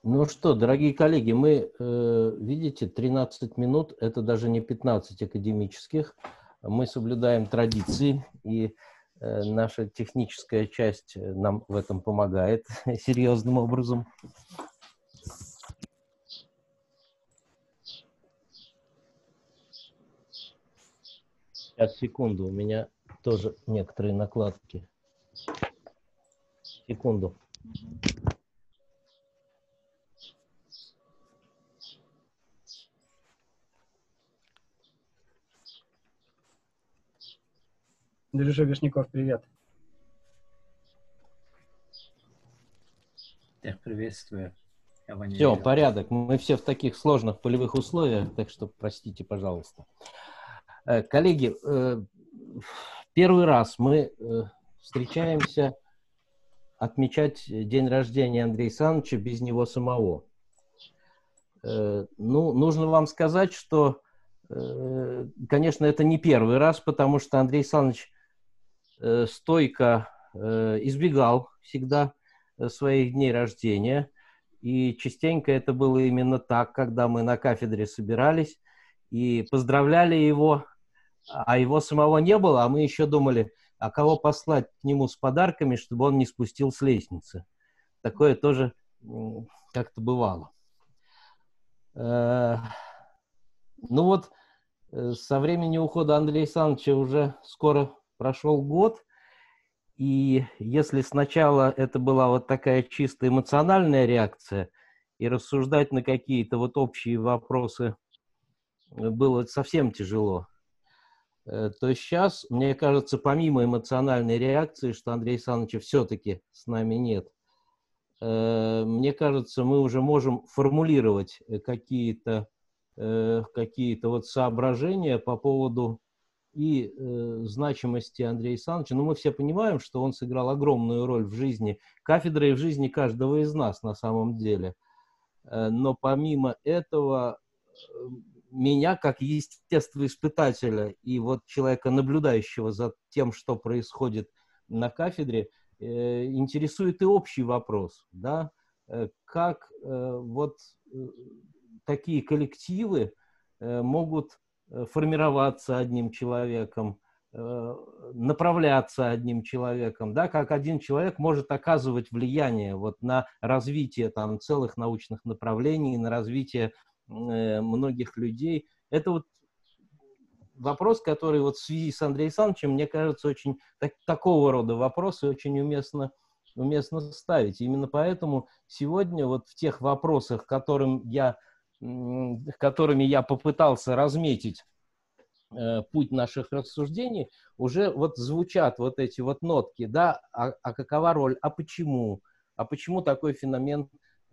Ну что, дорогие коллеги, мы, видите, 13 минут, это даже не 15 академических. Мы соблюдаем традиции, и наша техническая часть нам в этом помогает серьезным образом. Сейчас, секунду, у меня тоже некоторые накладки. Секунду. Друже Вишняков, привет. Всех приветствую. Все, порядок. Мы все в таких сложных полевых условиях, так что простите, пожалуйста. Коллеги, первый раз мы встречаемся отмечать день рождения Андрея Саныча без него самого. Ну, нужно вам сказать, что, конечно, это не первый раз, потому что Андрей Саныч стойко избегал всегда своих дней рождения, и частенько это было именно так, когда мы на кафедре собирались и поздравляли его, а его самого не было, а мы еще думали, а кого послать к нему с подарками, чтобы он не спустил с лестницы. Такое тоже как-то бывало. Ну вот, со времени ухода Андрея Александровича уже скоро прошел год, и если сначала это была вот такая чисто эмоциональная реакция, и рассуждать на какие-то вот общие вопросы было совсем тяжело, то сейчас, мне кажется, помимо эмоциональной реакции, что Андрея Александровича все-таки с нами нет, мне кажется, мы уже можем формулировать какие-то вот соображения по поводу и значимости Андрея Александровича. Но мы все понимаем, что он сыграл огромную роль в жизни кафедры и в жизни каждого из нас на самом деле. Но помимо этого, меня как естествоиспытателя и вот человека, наблюдающего за тем, что происходит на кафедре, интересует и общий вопрос, да, как вот такие коллективы могут формироваться одним человеком, направляться одним человеком, да, как один человек может оказывать влияние вот на развитие там целых научных направлений, на развитие многих людей. Это вот вопрос, который вот в связи с Андреем Александровичем, мне кажется, очень такого рода вопросы очень уместно ставить. И именно поэтому сегодня вот в тех вопросах, которыми я попытался разметить путь наших рассуждений, уже вот звучат вот эти вот нотки, да, а какова роль, а почему такой феномен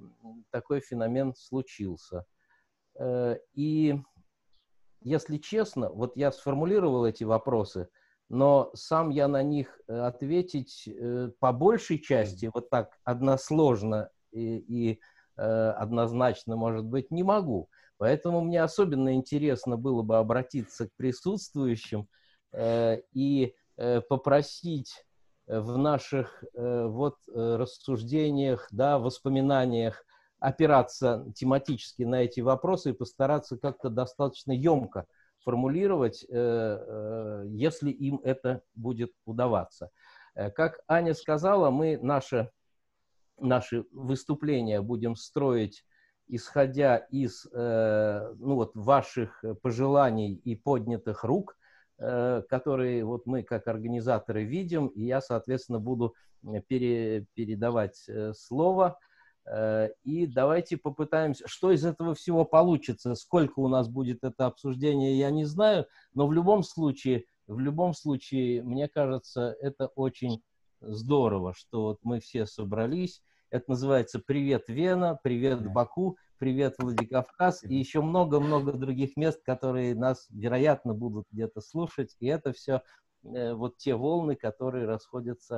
случился. И если честно, вот я сформулировал эти вопросы, но сам я на них ответить по большей части вот так односложно и однозначно, может быть, не могу. Поэтому мне особенно интересно было бы обратиться к присутствующим и попросить в наших вот рассуждениях, да, воспоминаниях опираться тематически на эти вопросы и постараться как-то достаточно емко формулировать, если им это будет удаваться. Как Аня сказала, мы наши выступления будем строить, исходя из ну вот, ваших пожеланий и поднятых рук, которые вот мы как организаторы видим, и я, соответственно, буду передавать слово. И давайте попытаемся, что из этого всего получится, сколько у нас будет это обсуждение, я не знаю, но в любом случае, мне кажется, это очень здорово, что вот мы все собрались. Это называется «Привет, Вена», «Привет, Баку», «Привет, Владикавказ» и еще много-много других мест, которые нас, вероятно, будут где-то слушать. И это все вот те волны, которые расходятся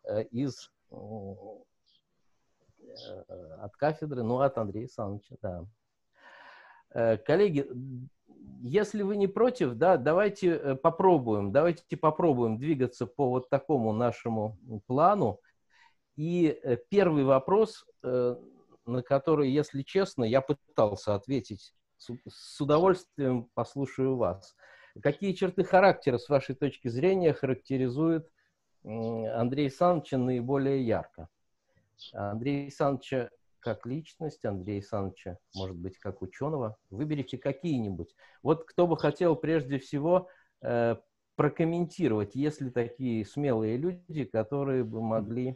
от кафедры, ну, от Андрея Александровича, да. Коллеги, если вы не против, да, давайте попробуем двигаться по вот такому нашему плану. И первый вопрос, на который, если честно, я пытался ответить. С удовольствием послушаю вас. Какие черты характера, с вашей точки зрения, характеризуют Андрея Александровича наиболее ярко? Андрея Александровича как личность, Андрея Александровича, может быть, как ученого. Выберите какие-нибудь. Вот кто бы хотел прежде всего прокомментировать, есть ли такие смелые люди, которые бы могли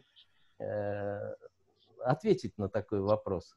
ответить на такой вопрос.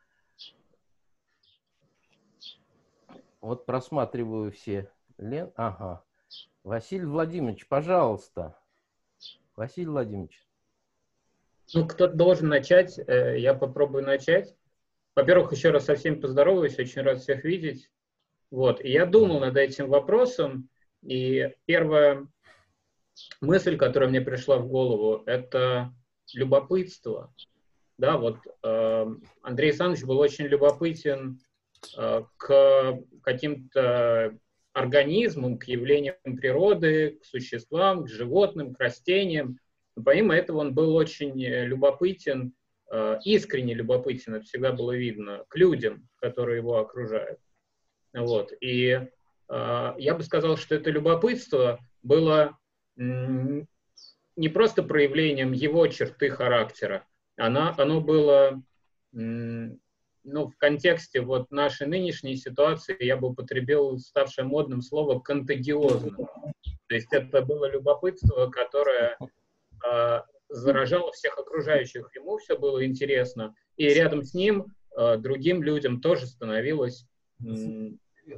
Вот просматриваю все. Ага. Василий Владимирович, пожалуйста. Василий Владимирович. Ну, кто-то должен начать, я попробую начать. Во-первых, еще раз со всеми поздороваюсь, очень рад всех видеть. Вот. И я думал над этим вопросом, и первая мысль, которая мне пришла в голову, это любопытство. Да, вот Андрей Александрович был очень любопытен к каким-то организмам, к явлениям природы, к существам, к животным, к растениям. Но помимо этого он был очень любопытен, искренне любопытен, это всегда было видно, к людям, которые его окружают. Вот. И я бы сказал, что это любопытство было не просто проявлением его черты характера, оно было, ну, в контексте вот нашей нынешней ситуации, я бы употребил ставшее модным слово «контагиозно». То есть это было любопытство, которое заражало всех окружающих. Ему все было интересно. И рядом с ним другим людям тоже становилось очень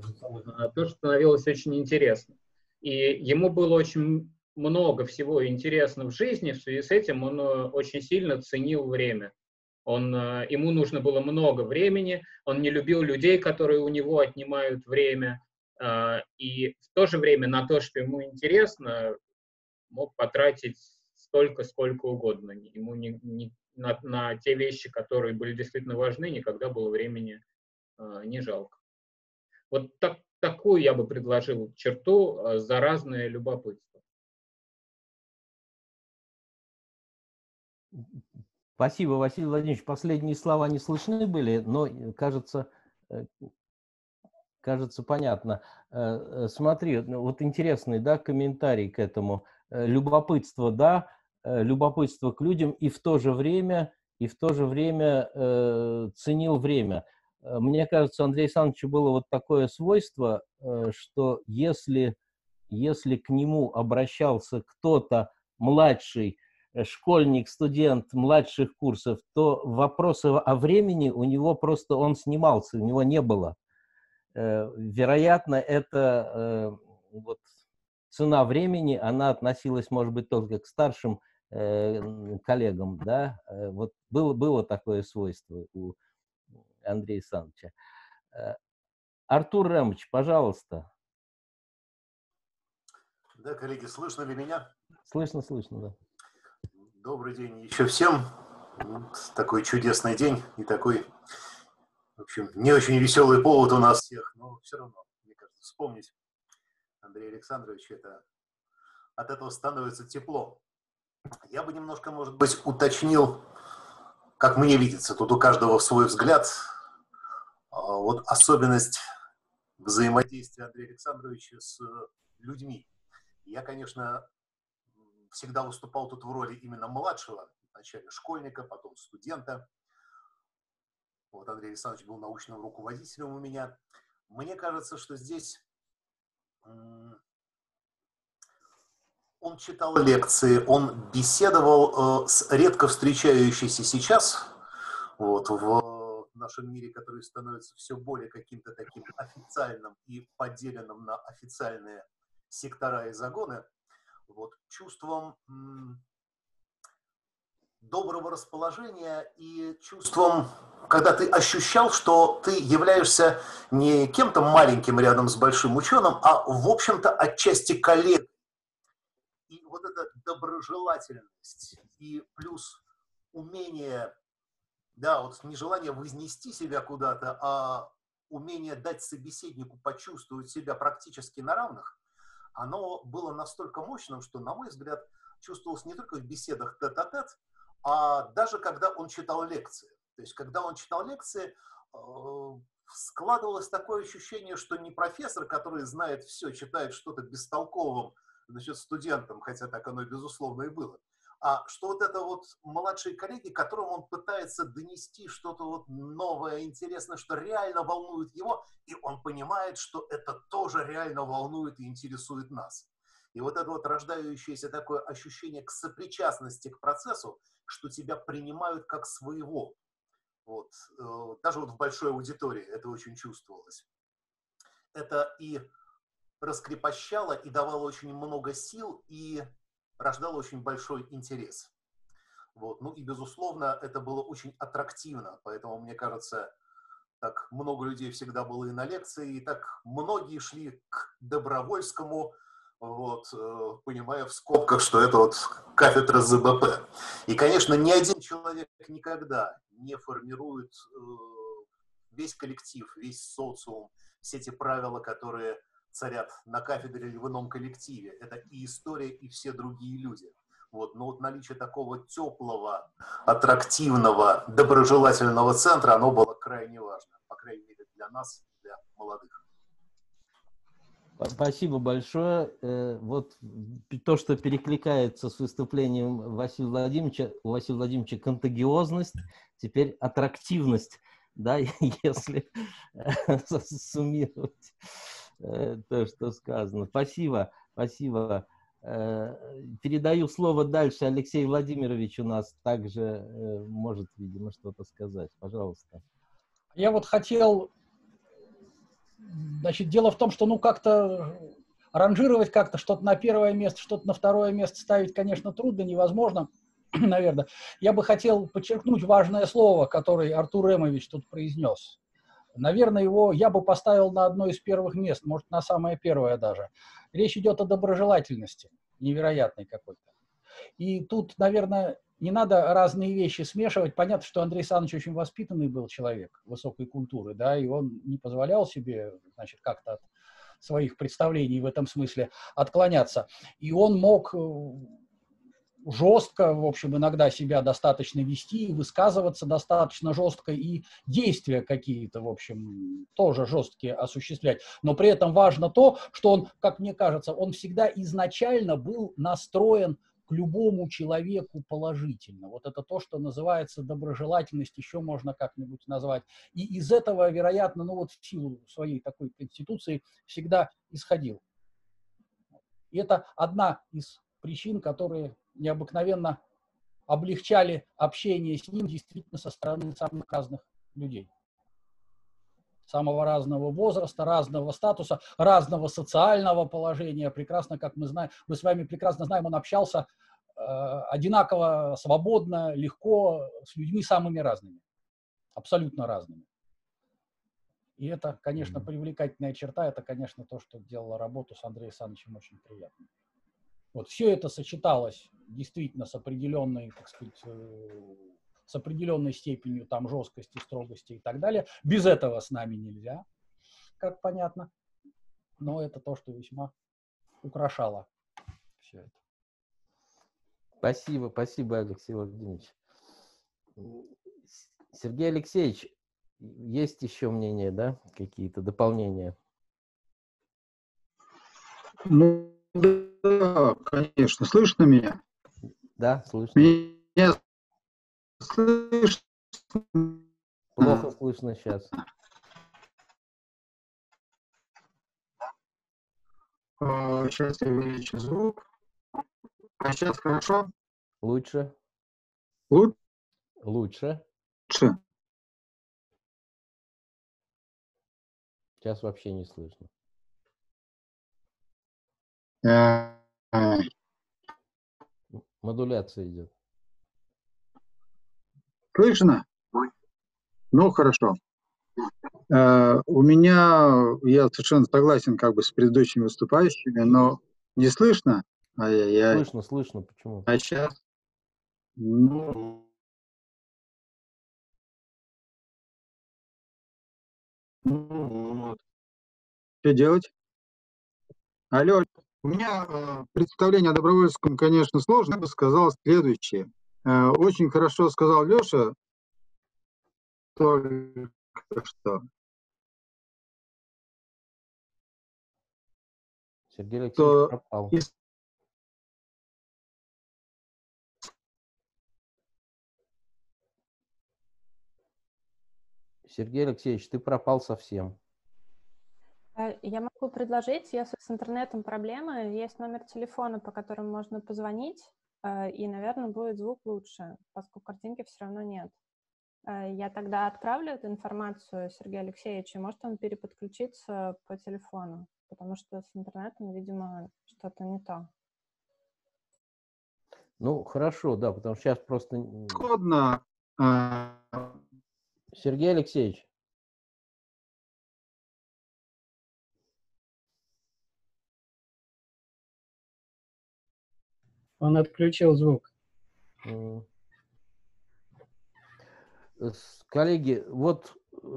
интересно. И ему было очень много всего интересного в жизни, в связи с этим он очень сильно ценил время. Ему нужно было много времени, он не любил людей, которые у него отнимают время, и в то же время на то, что ему интересно, мог потратить столько, сколько угодно. Ему на те вещи, которые были действительно важны, никогда было времени не жалко. Вот такую я бы предложил черту, заразное любопытство. Спасибо, Василий Владимирович. Последние слова не слышны были, но, кажется, понятно. Смотри, вот интересный, да, комментарий к этому. Любопытство, да, любопытство к людям, и в то же время ценил время. Мне кажется, у Андрея Александровича было вот такое свойство, что если к нему обращался кто-то младший, школьник, студент младших курсов, то вопросы о времени у него просто он снимался, у него не было. Вероятно, это вот цена времени, она относилась, может быть, только к старшим коллегам, да, вот было такое свойство у Андрея Александровича. Артур Ремович, пожалуйста. Да, коллеги, слышно ли меня? Слышно, да. Добрый день еще всем. Такой чудесный день и такой, в общем, не очень веселый повод у нас всех, но все равно, мне кажется, вспомнить Андрея Александровича, от этого становится тепло. Я бы немножко, может быть, уточнил, как мне видится, тут у каждого свой взгляд, вот особенность взаимодействия Андрея Александровича с людьми. Я, конечно, всегда выступал тут в роли именно младшего, вначале школьника, потом студента. Вот Андрей Александрович был научным руководителем у меня. Мне кажется, что здесь он читал лекции, он беседовал с редко встречающейся сейчас, вот, в нашем мире, который становится все более каким-то таким официальным и поделенным на официальные сектора и загоны, вот, чувством доброго расположения и чувством, когда ты ощущал, что ты являешься не кем-то маленьким рядом с большим ученым, а, в общем-то, отчасти коллегой. И вот эта доброжелательность и плюс умение, да, вот нежелание вознести себя куда-то, а умение дать собеседнику почувствовать себя практически на равных, оно было настолько мощным, что, на мой взгляд, чувствовалось не только в беседах тет-а-тет, а даже когда он читал лекции. То есть, когда он читал лекции, складывалось такое ощущение, что не профессор, который знает все, читает что-то бестолковым, значит, студентам, хотя так оно, безусловно, и было, а что вот это вот младшие коллеги, которым он пытается донести что-то вот новое, интересное, что реально волнует его, и он понимает, что это тоже реально волнует и интересует нас. И вот это вот рождающееся такое ощущение к сопричастности к процессу, что тебя принимают как своего. Вот. Даже вот в большой аудитории это очень чувствовалось. Это и раскрепощало, и давало очень много сил, и рождало очень большой интерес. Вот. Ну и, безусловно, это было очень аттрактивно, поэтому, мне кажется, так много людей всегда было и на лекции, и так многие шли к Добровольскому, вот, понимая в скобках, что это вот кафедра ЗБП. И, конечно, ни один человек никогда не формирует весь коллектив, весь социум, все эти правила, которые царят на кафедре или в ином коллективе. Это и история, и все другие люди. Вот. Но вот наличие такого теплого, аттрактивного, доброжелательного центра, оно было крайне важно, по крайней мере для нас, для молодых. Спасибо большое. Вот то, что перекликается с выступлением Василия Владимировича, у Василия Владимировича контагиозность, теперь аттрактивность, да, если суммировать то, что сказано. Спасибо, спасибо. Передаю слово дальше. Алексей Владимирович у нас также может, видимо, что-то сказать. Пожалуйста. Я вот хотел... Значит, дело в том, что, ну, как-то ранжировать как-то, что-то на первое место, что-то на второе место ставить, конечно, трудно, невозможно, наверное. Я бы хотел подчеркнуть важное слово, которое Артур Эмович тут произнес. Наверное, его я бы поставил на одно из первых мест, может, на самое первое даже. Речь идет о доброжелательности, невероятной какой-то. И тут, наверное, не надо разные вещи смешивать. Понятно, что Андрей Александрович очень воспитанный был человек высокой культуры, да, и он не позволял себе, значит, как-то от своих представлений в этом смысле отклоняться. И он мог жестко, в общем, иногда себя достаточно вести, высказываться достаточно жестко и действия какие-то, в общем, тоже жесткие осуществлять. Но при этом важно то, что он, как мне кажется, он всегда изначально был настроен к любому человеку положительно. Вот это то, что называется доброжелательность, еще можно как-нибудь назвать. И из этого, вероятно, ну вот в силу своей такой конституции всегда исходил. И это одна из причин, которые необыкновенно облегчали общение с ним действительно со стороны самых разных людей. Самого разного возраста, разного статуса, разного социального положения. Прекрасно, как мы знаем, мы с вами прекрасно знаем, он общался одинаково, свободно, легко с людьми самыми разными, абсолютно разными. И это, конечно, привлекательная черта, это, конечно, то, что делало работу с Андреем Александровичем очень приятной. Вот все это сочеталось действительно с определенной, так сказать, с определенной степенью там жесткости, строгости и так далее. Без этого с нами нельзя, как понятно. Но это то, что весьма украшало все это. Спасибо, спасибо, Алексей Владимирович. Сергей Алексеевич, есть еще мнения, да, какие-то дополнения? Ну, да, конечно. Слышно меня? Да, слышно. Меня слышно? Плохо слышно сейчас. Сейчас я увеличу звук. А сейчас хорошо? Лучше? Лучше? Лучше. Сейчас вообще не слышно. Модуляция идет. Слышно? Ну, хорошо. У меня, я совершенно согласен как бы с предыдущими выступающими, но не слышно? Ай-яй-яй. Слышно, слышно. Почему? А сейчас? Ну, вот. Что делать? Алло, у меня представление о Добровольском, конечно, сложно. Я бы сказал следующее. Очень хорошо сказал Леша только что. Сергей Алексеевич То пропал. Сергей Алексеевич, ты пропал совсем. Я могу предложить, если с интернетом проблемы, есть номер телефона, по которому можно позвонить, и, наверное, будет звук лучше, поскольку картинки все равно нет. Я тогда отправлю эту информацию Сергею Алексеевичу, и может он переподключиться по телефону, потому что с интернетом, видимо, что-то не то. Ну, хорошо, да, потому что сейчас просто... Исходно, Сергей Алексеевич. Он отключил звук. Коллеги, вот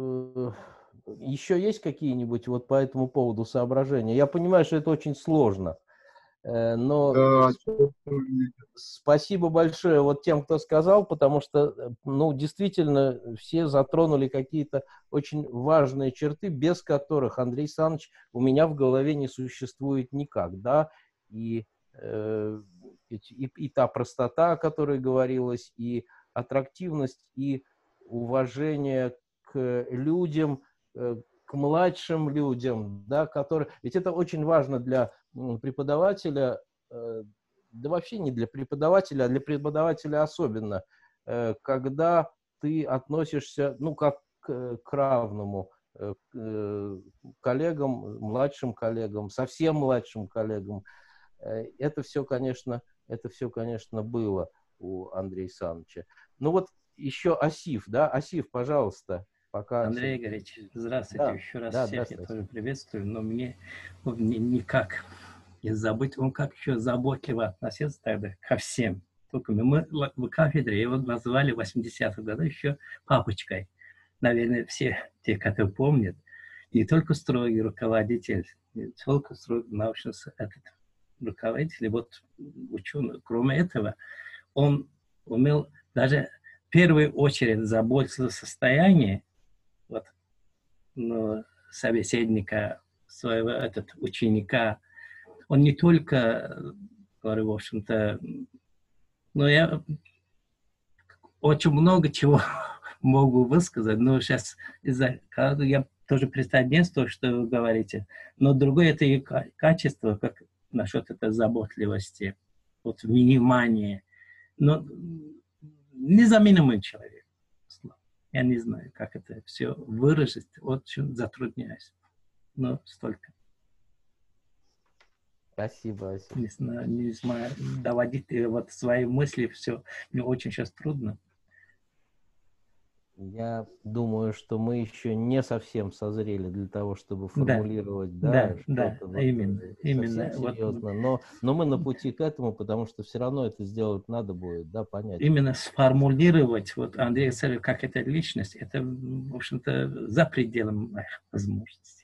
еще есть какие-нибудь вот по этому поводу соображения? Я понимаю, что это очень сложно, но да, спасибо большое вот тем, кто сказал, потому что, ну, действительно, все затронули какие-то очень важные черты, без которых, Андрей Саныч, у меня в голове не существует никак, да, и та простота, о которой говорилось, и аттрактивность, и уважение к людям, к младшим людям, да, которые... Ведь это очень важно для преподавателя, да вообще не для преподавателя, а для преподавателя особенно, когда ты относишься, ну, как к равному, к коллегам, младшим коллегам, совсем младшим коллегам. Это все, конечно, было у Андрея Саныча. Ну вот еще Асиф, да? Асиф, пожалуйста. Пока... Андрей Игоревич, здравствуйте. Да, Еще раз да, всех я тоже приветствую, но мне никак не забыть, он как еще заботливо относился тогда ко всем. Только мы в кафедре его назвали в 80-х годах еще папочкой. Наверное, все те, которые помнят, не только строгий руководитель, не только строгий научный руководитель, вот ученый. Кроме этого, он умел даже в первую очередь заботиться о состоянии вот, ну, собеседника, своего ученика. Он не только, говорю, в общем-то, но я очень много чего могу высказать, но сейчас я тоже присоединяюсь что вы говорите, но другое это и качество, как насчет этой заботливости, вот внимания, но незаменимый человек. Я не знаю, как это все выразить, очень затрудняюсь, но столько. Спасибо. Не знаю, доводить вот свои мысли, все, мне очень сейчас трудно. Я думаю, что мы еще не совсем созрели для того, чтобы формулировать, что-то вот именно, совсем серьезно. Но мы на пути к этому, потому что все равно это сделать надо будет, да, понять. Именно сформулировать, вот Андрей Александрович, как эта личность, это, в общем-то, за пределом наших возможностей.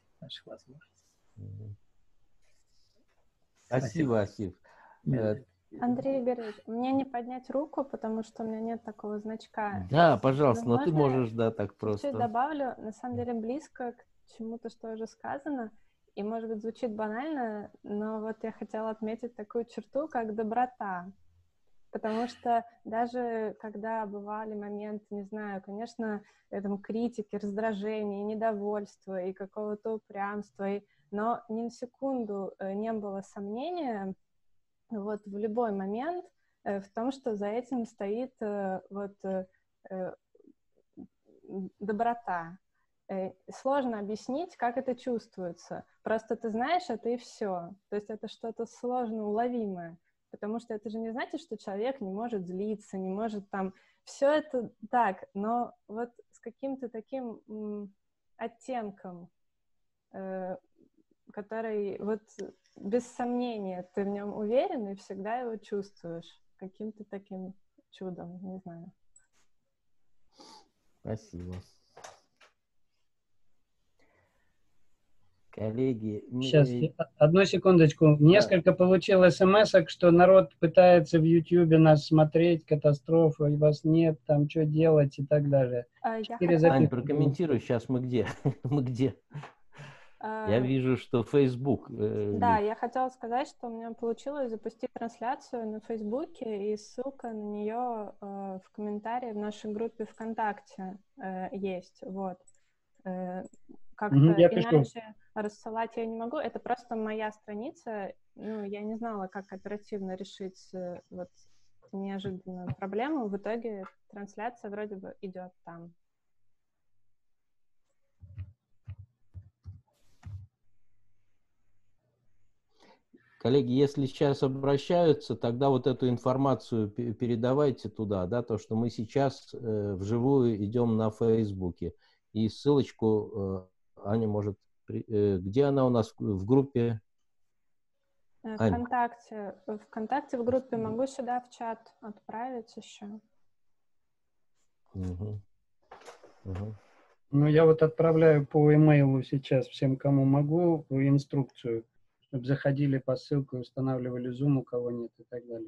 Спасибо, Асиф. Андрей Игоревич, мне не поднять руку, потому что у меня нет такого значка. Да, пожалуйста, но ты можешь, да, так просто. Чуть-чуть добавлю, на самом деле близко к чему-то, что уже сказано, и, может быть, звучит банально, но вот я хотела отметить такую черту, как доброта. Потому что даже когда бывали моменты, не знаю, конечно, там, критики, раздражения, недовольства и какого-то упрямства, но ни на секунду не было сомнения, вот в любой момент в том, что за этим стоит доброта. Сложно объяснить, как это чувствуется. Просто ты знаешь это и все. То есть это что-то сложно уловимое. Потому что это же не значит, что человек не может злиться, не может там... Все это так, но вот с каким-то таким оттенком, который вот без сомнения ты в нем уверен и всегда его чувствуешь. Каким-то таким чудом, не знаю. Спасибо. Коллеги, Сейчас, одну секундочку. Несколько получил смс-ок, что народ пытается в Ютьюбе нас смотреть, катастрофа, и вас нет, там что делать и так далее. Ань, прокомментируй, сейчас мы где? Мы где? Я вижу, что Facebook. Да, я хотела сказать, что у меня получилось запустить трансляцию на Фейсбуке, и ссылка на нее в комментарии в нашей группе ВКонтакте есть. Вот. Как-то иначе рассылать я не могу. Это просто моя страница. Ну, я не знала, как оперативно решить вот неожиданную проблему. В итоге трансляция вроде бы идет там. Коллеги, если сейчас обращаются, тогда вот эту информацию передавайте туда, да, то, что мы сейчас вживую идем на Фейсбуке. И ссылочку Аня может... Где она у нас в группе? ВКонтакте. ВКонтакте в группе. Могу сюда в чат отправить еще. Угу. Угу. Ну, я вот отправляю по имейлу сейчас всем, кому могу, инструкцию, чтобы заходили по ссылке, устанавливали Zoom, у кого нет и так далее.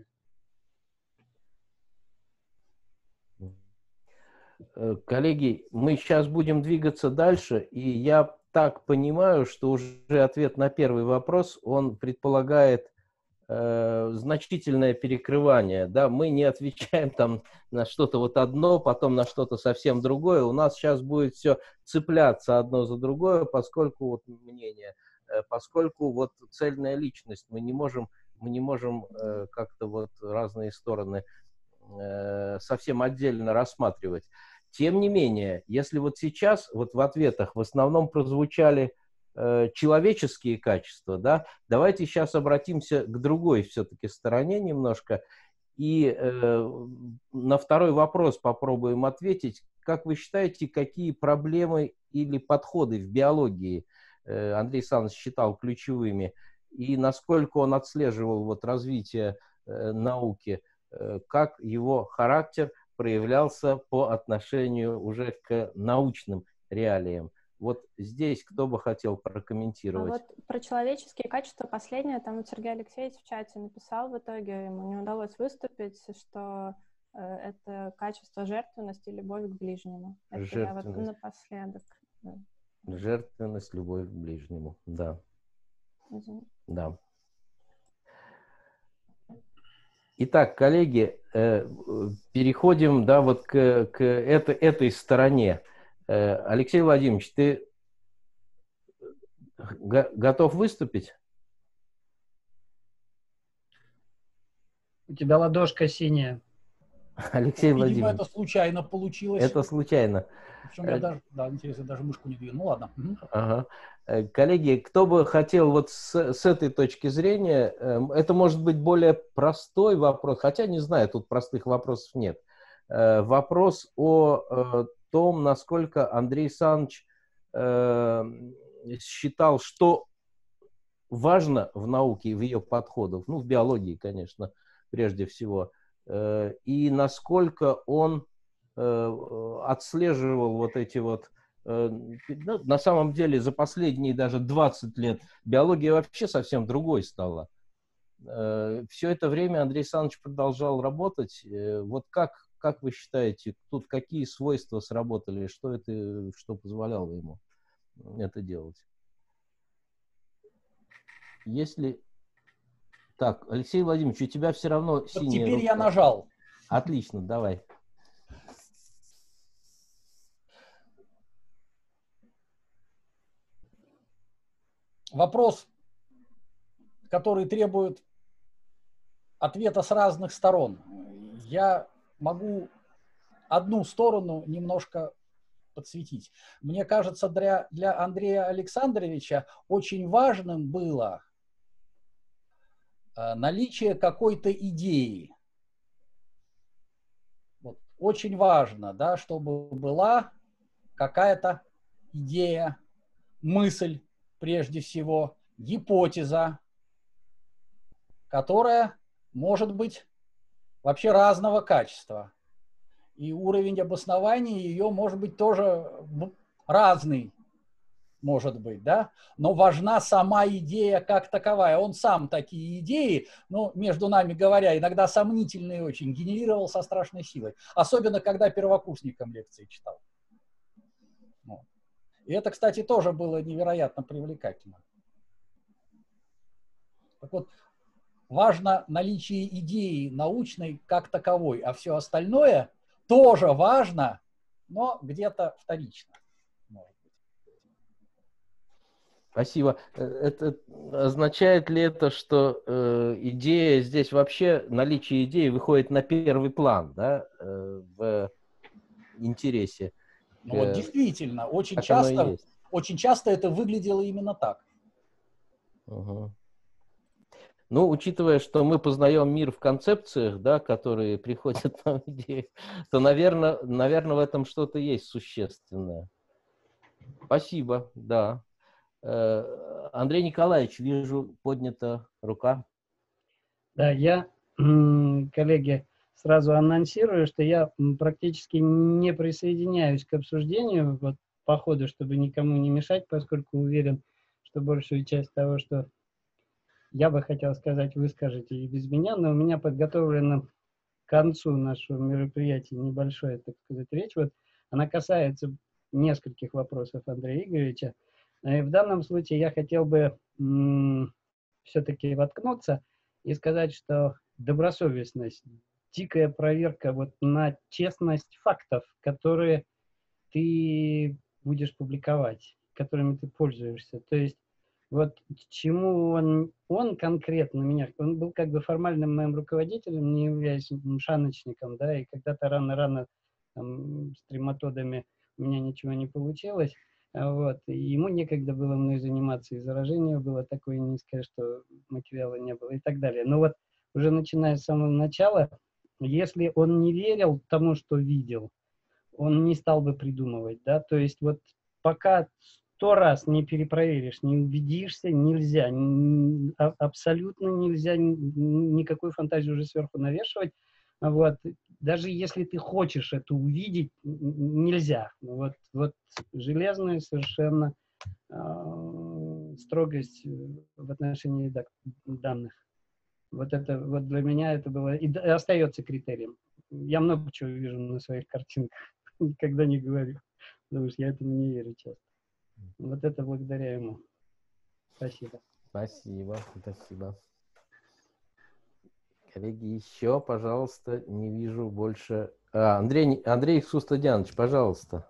Коллеги, мы сейчас будем двигаться дальше, и я так понимаю, что уже ответ на первый вопрос, он предполагает значительное перекрывание. Да? Мы не отвечаем там на что-то вот одно, потом на что-то совсем другое. У нас сейчас будет все цепляться одно за другое, поскольку вот мнение, поскольку вот цельная личность, мы не можем как-то вот разные стороны совсем отдельно рассматривать. Тем не менее, если вот сейчас вот в ответах в основном прозвучали человеческие качества, да, давайте сейчас обратимся к другой все-таки стороне немножко и на второй вопрос попробуем ответить. Как вы считаете, какие проблемы или подходы в биологии Андрей Александрович считал ключевыми и насколько он отслеживал вот развитие науки, как его характер проявлялся по отношению уже к научным реалиям? Вот здесь кто бы хотел прокомментировать? А вот про человеческие качества последнее, там вот Сергей Алексеевич в чате написал, в итоге ему не удалось выступить, что это качество жертвенности и любовь к ближнему. Это я вот напоследок. Жертвенность, любовь к ближнему, да. Да. Итак, коллеги, переходим, да, вот к этой стороне. Алексей Владимирович, ты готов выступить? У тебя ладошка синяя. Алексей Видимо, Владимирович. это случайно получилось. Это случайно. Причем я даже, да, интересно, даже мышку не двинул. Ну ладно. Ага. Коллеги, кто бы хотел вот с этой точки зрения, это может быть более простой вопрос, хотя не знаю, тут простых вопросов нет. Вопрос о том, насколько Андрей Александрович считал, что важно в науке, в ее подходах, ну, в биологии, конечно, прежде всего, и насколько он отслеживал вот эти вот, на самом деле, за последние даже 20 лет биология вообще совсем другой стала. Все это время Андрей Александрович продолжал работать. Вот как вы считаете, тут какие свойства сработали, что позволяло ему это делать? Если... Так, Алексей Владимирович, у тебя все равно Вот синяя теперь рука. я нажал. Отлично, давай. Вопрос, который требует ответа с разных сторон. Я могу одну сторону немножко подсветить. Мне кажется, для Андрея Александровича очень важным было наличие какой-то идеи. Вот, очень важно, да, чтобы была какая-то идея, мысль, прежде всего, гипотеза, которая может быть вообще разного качества. И уровень обоснования ее может быть тоже разный. может быть, да, но важна сама идея как таковая. Он сам такие идеи, ну, между нами говоря, иногда сомнительные очень, генерировал со страшной силой. Особенно, когда первокурсникам лекции читал. Вот. И это, кстати, тоже было невероятно привлекательно. Так вот, важно наличие идеи научной как таковой, а все остальное тоже важно, но где-то вторично. Спасибо. Это означает ли это, что идея здесь вообще, наличие идеи выходит на первый план, да, в интересе? Ну вот действительно, очень как оно и часто это выглядело именно так. Угу. Ну, учитывая, что мы познаем мир в концепциях, да, которые приходят нам в идеи, то, наверное, в этом что-то есть существенное. Спасибо, да. Андрей Николаевич, вижу, поднята рука. Да, я, коллеги, сразу анонсирую, что я практически не присоединяюсь к обсуждению вот, по ходу, чтобы никому не мешать, поскольку уверен, что большую часть того, что я бы хотел сказать, вы скажете и без меня, но у меня подготовлено к концу нашего мероприятия небольшая, так сказать, речь. Вот она касается нескольких вопросов Андрея Игоревича. И в данном случае я хотел бы все-таки воткнуться и сказать, что добросовестность, дикая проверка вот на честность фактов, которые ты будешь публиковать, которыми ты пользуешься. То есть вот чему он конкретно меня, он был как бы формальным моим руководителем, не являясь шаночником, да, и когда-то рано-рано с трематодами у меня ничего не получилось, вот, и ему некогда было мной заниматься, и заражение было такое низкое, что материала не было и так далее. Но вот уже начиная с самого начала, если он не верил тому, что видел, он не стал бы придумывать, да, то есть вот пока 100 раз не перепроверишь, не убедишься, нельзя, абсолютно нельзя никакую фантазию уже сверху навешивать, вот, даже если ты хочешь это увидеть, нельзя, вот железная совершенно строгость в отношении данных. Вот это вот для меня это было и остается критерием. Я много чего вижу на своих картинках, никогда не говорю, потому что я этому не верю часто. Вот это благодаря ему. Спасибо. Спасибо, спасибо. Коллеги, еще, пожалуйста, не вижу больше. Андрей Сустадьянович, пожалуйста.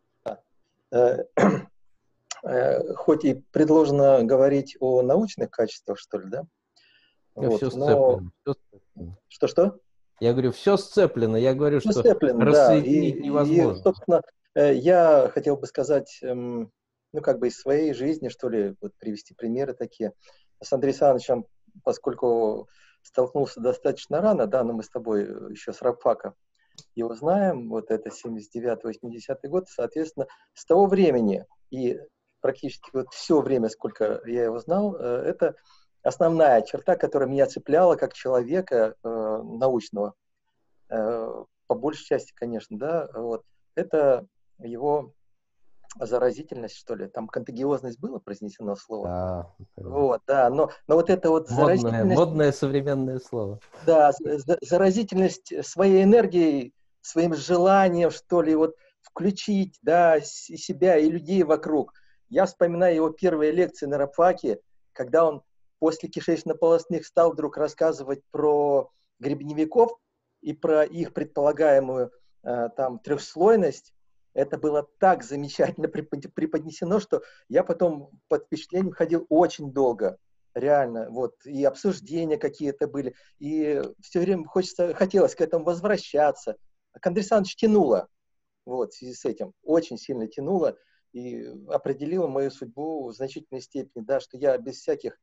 Хоть и предложено говорить о научных качествах, что ли, да? Вот, все сцеплено. Что-что? Я говорю, все сцеплено. Я говорю, все что сцеплено, рассоединить да. невозможно. И, собственно, я хотел бы сказать, ну, как бы из своей жизни, что ли, вот привести примеры такие. С Андреем Александровичем, поскольку столкнулся достаточно рано, да, но мы с тобой еще с рабфака его знаем, вот это 79-80 год, соответственно, с того времени и практически вот все время, сколько я его знал, это основная черта, которая меня цепляла как человека научного, по большей части, конечно, да, вот, это его заразительность, что ли, там контагиозность было произнесено слово. Да, вот, да, но вот это вот заразительность... Модное современное слово. Да, заразительность своей энергией, своим желанием, что ли, вот включить, да, себя и людей вокруг. Я вспоминаю его первые лекции на рабфаке, когда он после кишечно-полостных стал вдруг рассказывать про грибневиков и про их предполагаемую там трехслойность. Это было так замечательно преподнесено, что я потом под впечатлением ходил очень долго. Реально, вот, и обсуждения какие-то были, и все время хотелось к этому возвращаться. К Андрею Александровичу тянуло, вот, в связи с этим, очень сильно тянуло, и определило мою судьбу в значительной степени, да, что я без всяких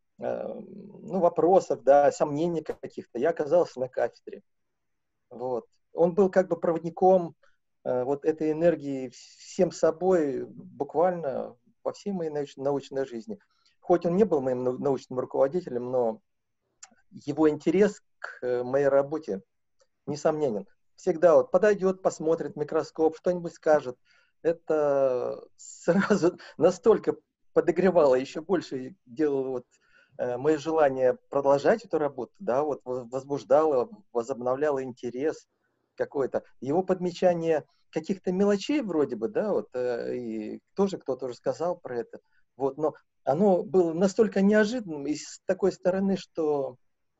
ну, вопросов, да, сомнений каких-то, я оказался на кафедре. Вот. Он был как бы проводником вот этой энергии всем собой, буквально во всей моей научной жизни. Хоть он не был моим научным руководителем, но его интерес к моей работе несомненен. Всегда вот подойдет, посмотрит в микроскоп, что-нибудь скажет. это сразу настолько подогревало, еще больше делало вот, мое желание продолжать эту работу, да, вот возбуждало, возобновляло интерес какой-то. Его подмечание каких-то мелочей вроде бы, да, вот, и тоже кто-то уже сказал про это, вот, но оно было настолько неожиданным и с такой стороны, что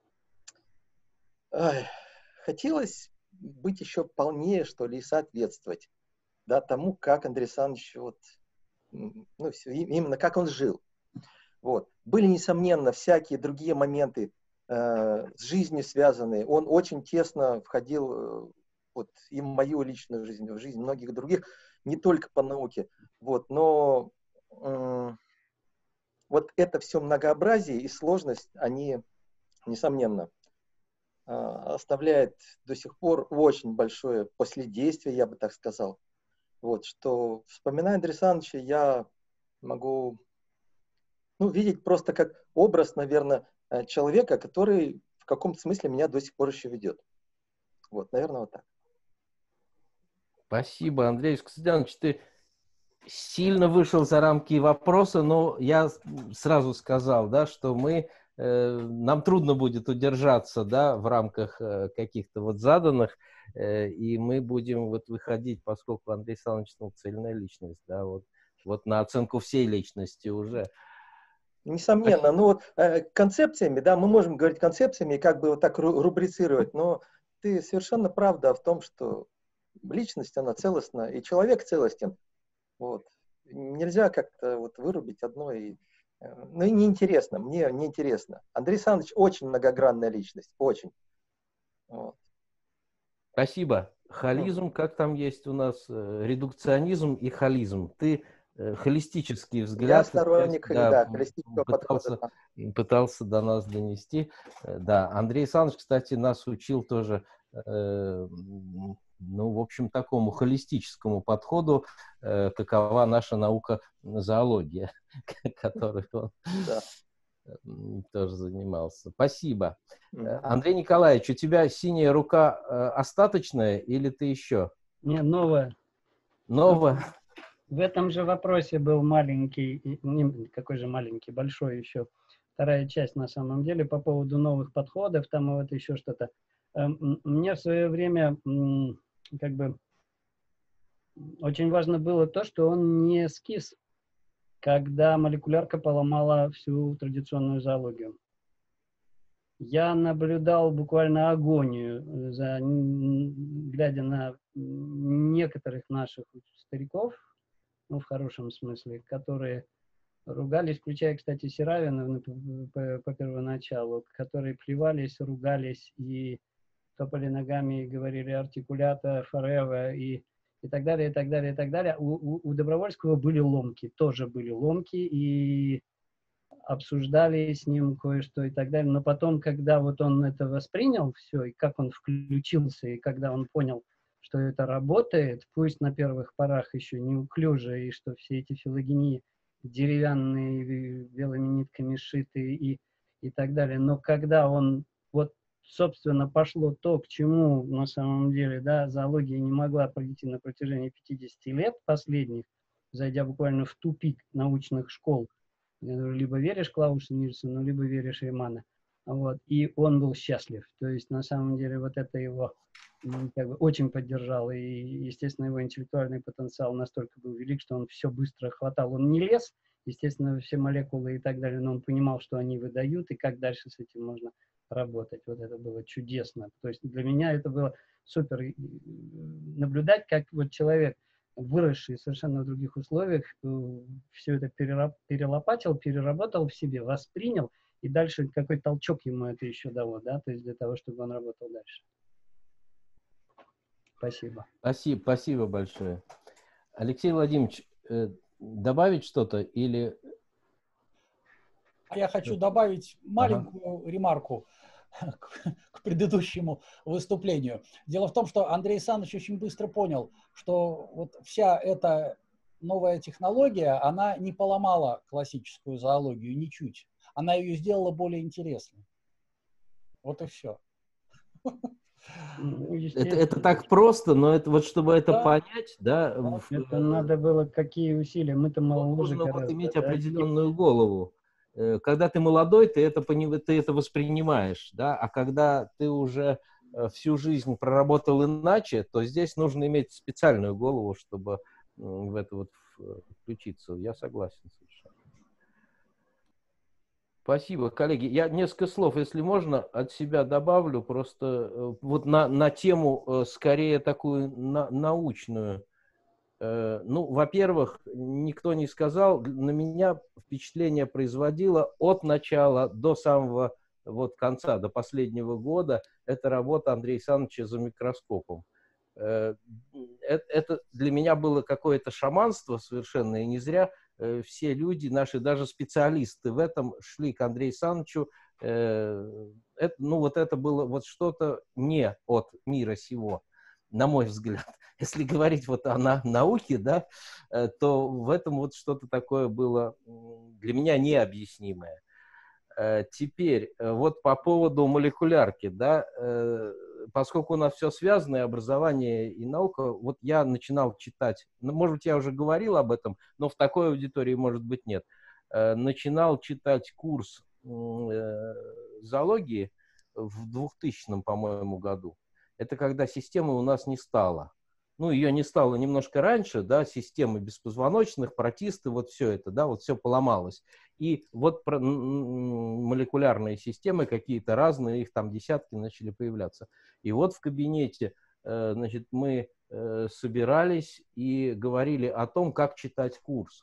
хотелось быть еще полнее, что ли, и соответствовать, да, тому, как Андрей Александрович, вот, ну, именно как он жил. Вот. Были, несомненно, всякие другие моменты с жизнью связанные. Он очень тесно входил вот, и в мою личную жизнь, в жизнь многих других, не только по науке. Вот. Но вот это все многообразие и сложность, они, несомненно, оставляют до сих пор очень большое последействие, я бы так сказал. Вот, что, вспоминая Андрея Александровича, я могу видеть просто как образ, наверное, человека, который в каком-то смысле меня до сих пор еще ведет. Вот, наверное, вот так. Спасибо, Андрей Константинович. Ты сильно вышел за рамки вопроса, но я сразу сказал, да, что нам трудно будет удержаться, да, в рамках каких-то вот заданных, и мы будем вот выходить, поскольку Андрей Александрович цельная личность, да, вот на оценку всей личности уже. Несомненно, ну вот концепциями, да, мы можем говорить концепциями и как бы вот так рубрицировать, но ты совершенно правда в том, что личность, она целостна, и человек целостен. Вот. Нельзя как-то вот вырубить одно и... Ну и неинтересно, мне неинтересно. Андрей Александрович очень многогранная личность, очень. Вот. Спасибо. Холизм, как там есть у нас, редукционизм и холизм. Ты холистический взгляд. Я сторонник, да, холистического подхода. Пытался до нас донести. Да, Андрей Александрович, кстати, нас учил тоже, в общем, такому холистическому подходу, какова наша наука зоология, которой он тоже занимался. Спасибо. Андрей Николаевич, у тебя синяя рука остаточная или ты еще? Не, новая. Новая? В этом же вопросе был маленький, какой же маленький, большой еще, вторая часть на самом деле по поводу новых подходов, там вот еще что-то. Мне в свое время как бы очень важно было то, что он не скис, когда молекулярка поломала всю традиционную зоологию. Я наблюдал буквально агонию, глядя на некоторых наших стариков, ну, в хорошем смысле, которые ругались, включая, кстати, Серавина по первоначалу, которые плевались, ругались и топали ногами и говорили артикулята, форева и так далее, и так далее, и так далее. У Добровольского были ломки, тоже были ломки, и обсуждали с ним кое-что и так далее. Но потом, когда вот он это воспринял все, и как он включился, и когда он понял, что это работает, пусть на первых порах еще неуклюже, и что все эти филогении деревянные, белыми нитками сшитые и так далее. Но когда он, вот, собственно, пошло то, к чему на самом деле, да, зоология не могла пройти на протяжении 50 лет последних, зайдя буквально в тупик научных школ, либо веришь Клаусу Нильсону, либо веришь Римана. Вот. И он был счастлив. То есть, на самом деле, вот это его как бы очень поддержало. И, естественно, его интеллектуальный потенциал настолько был велик, что он все быстро хватал. Он не лез, естественно, все молекулы и так далее, но он понимал, что они выдают, и как дальше с этим можно работать. Вот это было чудесно. То есть, для меня это было супер. Наблюдать, как вот человек, выросший совершенно в других условиях, все это перелопатил, переработал в себе, воспринял, и дальше какой толчок ему это еще дало, да, то есть для того, чтобы он работал дальше. Спасибо. Спасибо большое. Алексей Владимирович, добавить что-то или... Я хочу добавить маленькую ремарку к предыдущему выступлению. Дело в том, что Андрей Александрович очень быстро понял, что вот вся эта новая технология, она не поломала классическую зоологию ничуть. Она ее сделала более интересной. Вот и все. Это так просто, но это вот чтобы это Да. понять, да, Это надо было какие усилия, мы-то моложе нужно вот гораздо. иметь Да? определенную голову. Когда ты молодой, ты это воспринимаешь, да, а когда ты уже всю жизнь проработал иначе, то здесь нужно иметь специальную голову, чтобы в это вот включиться. Я согласен совершенно. Спасибо, коллеги. Я несколько слов, если можно, от себя добавлю, просто вот на тему скорее такую научную. Ну, во-первых, никто не сказал, на меня впечатление производило от начала до самого вот конца, до последнего года, это работа Андрея Александровича за микроскопом. Это для меня было какое-то шаманство совершенно, и не зря все люди, наши даже специалисты в этом, шли к Андрею Александровичу. Ну, вот это было вот что-то не от мира сего, на мой взгляд. Если говорить вот о науке, да, то в этом вот что-то такое было для меня необъяснимое. Теперь вот по поводу молекулярки, да, поскольку у нас все связано, и образование, и наука, вот я начинал читать, ну, может быть, я уже говорил об этом, но в такой аудитории, может быть, нет. Начинал читать курс зоологии в 2000, по-моему, году. Это когда системы у нас не стало. Ну, ее не стало немножко раньше, да, системы беспозвоночных, протисты, вот все это, да, вот все поломалось. И вот молекулярные системы какие-то разные, их там десятки начали появляться. И вот в кабинете, значит, мы собирались и говорили о том, как читать курс.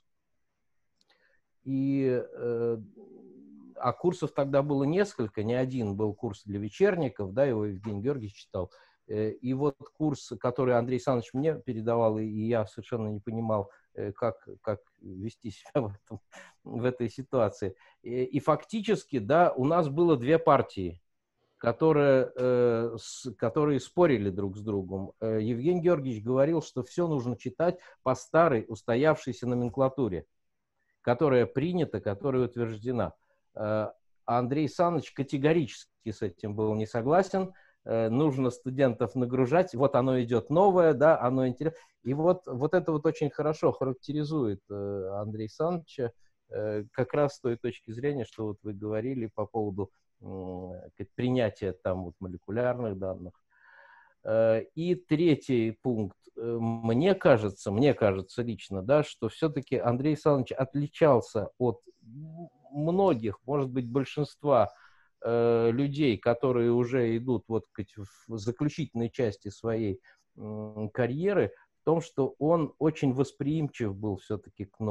А курсов тогда было несколько, не один был курс для вечерников, да, его Евгений Георгиевич читал. И вот курс, который Андрей Александрович мне передавал, и я совершенно не понимал, как вести себя в этой ситуации. И фактически, да, у нас было две партии, которые спорили друг с другом. Евгений Георгиевич говорил, что все нужно читать по старой устоявшейся номенклатуре, которая принята, которая утверждена. Андрей Александрович категорически с этим был не согласен. Нужно студентов нагружать. Вот оно идет новое, да, оно интересно. И вот это вот очень хорошо характеризует Андрея Александровича как раз с той точки зрения, что вот вы говорили по поводу принятия там вот молекулярных данных. И третий пункт. Мне кажется лично, да, что все-таки Андрей Александрович отличался от многих, может быть, большинства людей, которые уже идут вот в заключительной части своей карьеры, в том, что он очень восприимчив был все-таки к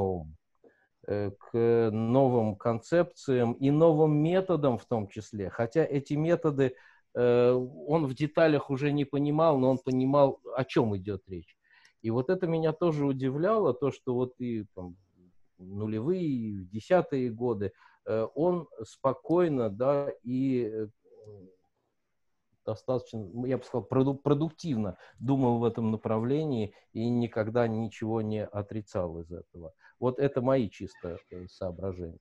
новым концепциям и новым методам в том числе. Хотя эти методы он в деталях уже не понимал, но он понимал, о чем идет речь. И вот это меня тоже удивляло, то, что вот и там, нулевые, и десятые годы он спокойно, да, и достаточно, я бы сказал, продуктивно думал в этом направлении и никогда ничего не отрицал из этого. Вот это мои чисто соображения.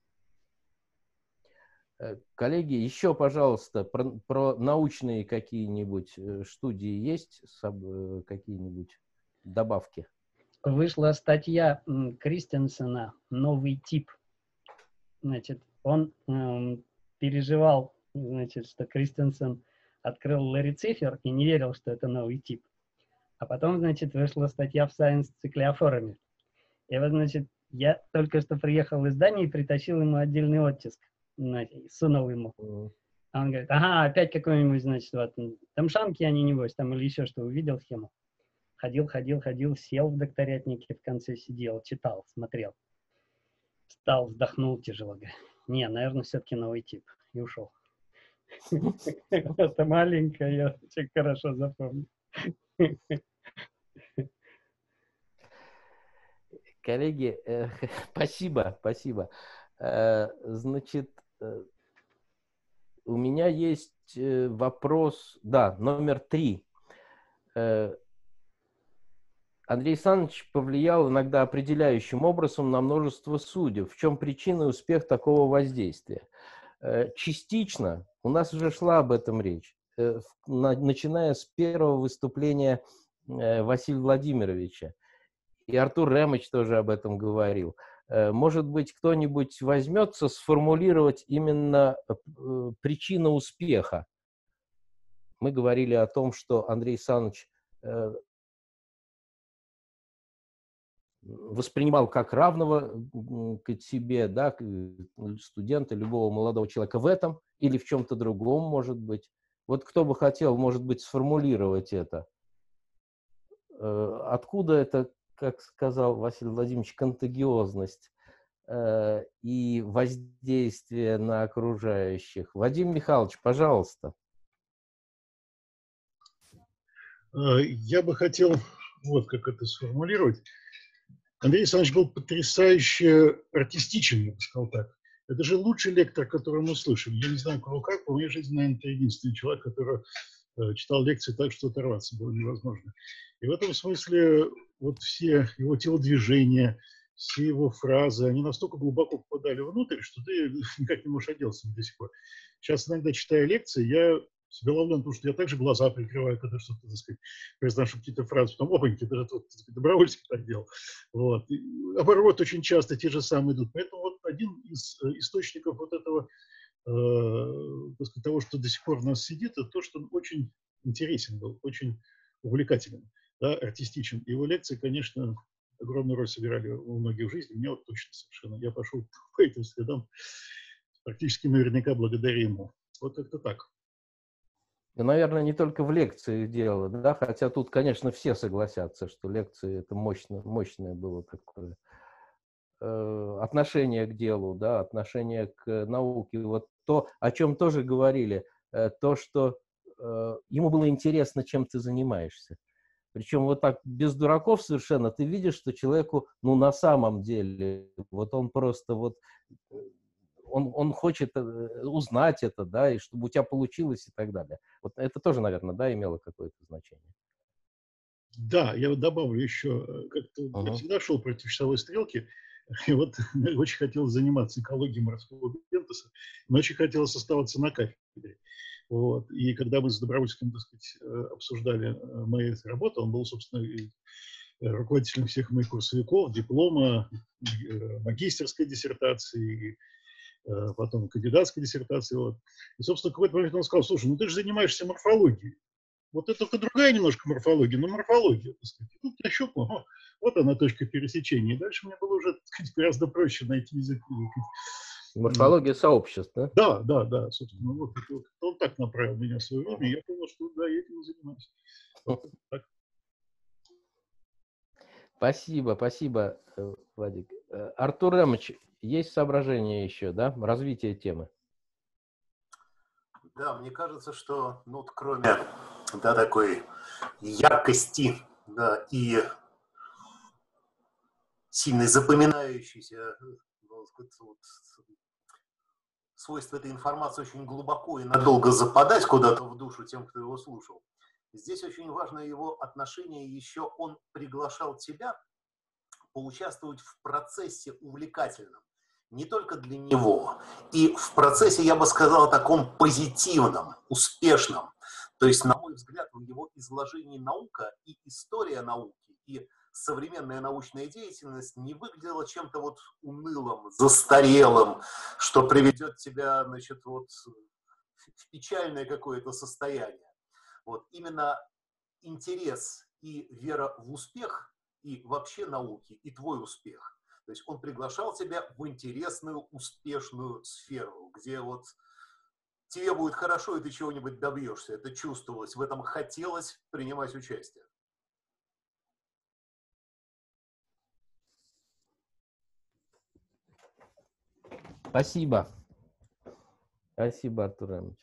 Коллеги, еще, пожалуйста, про научные какие-нибудь студии есть, какие-нибудь добавки? Вышла статья Кристенсена «Новый тип». Значит, он переживал, значит, что Кристенсен открыл ларицифер и не верил, что это новый тип. А потом, значит, вышла статья в Science циклеофоруме. И вот, значит, я только что приехал в издание и притащил ему отдельный оттиск. Сунул ему. А он говорит, ага, опять какой-нибудь, значит, вот, там шанки они, небось, там или еще что, увидел схему. Ходил, сел в докторятнике, в конце сидел, читал, смотрел. Встал, вздохнул тяжело. Говорит, не, наверное, все-таки новый тип. И ушел. Это маленькое, я очень хорошо запомнил. Коллеги, спасибо. Значит, у меня есть вопрос, да, номер 3. Андрей Александрович повлиял иногда определяющим образом на множество судеб. В чем причина и успех такого воздействия? Частично, у нас уже шла об этом речь, начиная с первого выступления Василия Владимировича. И Артур Ремыч тоже об этом говорил. Может быть, кто-нибудь возьмется сформулировать именно причину успеха. Мы говорили о том, что Андрей Александрович воспринимал как равного к себе, да, студента, любого молодого человека в этом или в чем-то другом, может быть. Вот кто бы хотел, может быть, сформулировать это. Откуда это, как сказал Василий Владимирович, контагиозность и воздействие на окружающих? Вадим Михайлович, пожалуйста. Я бы хотел вот как это сформулировать. Андрей Александрович был потрясающе артистичен, я бы сказал так. Это же лучший лектор, которого мы слышим. Я не знаю, кого как, по моей жизни, наверное, это единственный человек, который читал лекции так, что оторваться было невозможно. И в этом смысле вот все его телодвижения, все его фразы, они настолько глубоко попадали внутрь, что ты никак не можешь отделаться до сих пор. Сейчас иногда, читая лекции, я себя ловлю на том, что я также глаза прикрываю, когда что-то, так сказать, произношу какие-то фразы, потом, опаньки, даже тут Добровольский так делал. Вот. Оборот очень часто те же самые идут. Поэтому вот один из источников вот этого, так сказать, того, что до сих пор у нас сидит, это то, что он очень интересен был, очень увлекателен, да, артистичен. Его лекции, конечно, огромную роль сыграли у многих в жизни, мне вот точно совершенно. Я пошел по этим следам практически наверняка благодаря ему. Вот как-то так. Наверное, не только в лекции дело, да, хотя тут, конечно, все согласятся, что лекции это мощное было такое отношение к делу, да, отношение к науке. Вот то, о чем тоже говорили, то, что ему было интересно, чем ты занимаешься. Причем вот так без дураков совершенно ты видишь, что человеку, ну, на самом деле, вот он просто вот он хочет узнать это, да, и чтобы у тебя получилось и так далее. Вот это тоже, наверное, да, имело какое-то значение. Да, я вот добавлю еще, как-то я всегда шел против часовой стрелки, и вот очень хотелось заниматься экологией морского бентоса, но очень хотелось оставаться на кафедре. Вот. И когда мы с Добровольским, так сказать, обсуждали мою работу, он был, собственно, руководителем всех моих курсовиков, диплома, магистерской диссертации, потом кандидатской диссертации. Вот. И, собственно, в какой-то момент он сказал: слушай, ну ты же занимаешься морфологией. Вот это только другая немножко морфология, но морфология, так сказать. И тут я щелкнул, вот она точка пересечения. И дальше мне было уже, так сказать, гораздо проще найти язык. Морфология сообществ, да? Да, собственно. Вот, он так направил меня в свое время, и я понял, что да, я этим и занимаюсь. Вот так. Спасибо, Владик. Артур Ремыч, есть соображения еще, да? Развитие темы. Да, мне кажется, что, ну, вот кроме, да, такой яркости, да, и сильной запоминающейся, вот, свойство этой информации очень глубоко и надолго западать куда-то в душу тем, кто его слушал. Здесь очень важно его отношение, еще он приглашал тебя поучаствовать в процессе увлекательном, не только для него, и в процессе, я бы сказал, таком позитивном, успешном. То есть, на мой взгляд, в его изложении наука и история науки, и современная научная деятельность не выглядела чем-то вот унылым, застарелым, что приведет тебя, значит, вот в печальное какое-то состояние. Вот именно интерес и вера в успех и вообще науки, и твой успех. То есть он приглашал тебя в интересную, успешную сферу, где вот тебе будет хорошо, и ты чего-нибудь добьешься. Это чувствовалось, в этом хотелось принимать участие. Спасибо. Спасибо, Артур Иванович.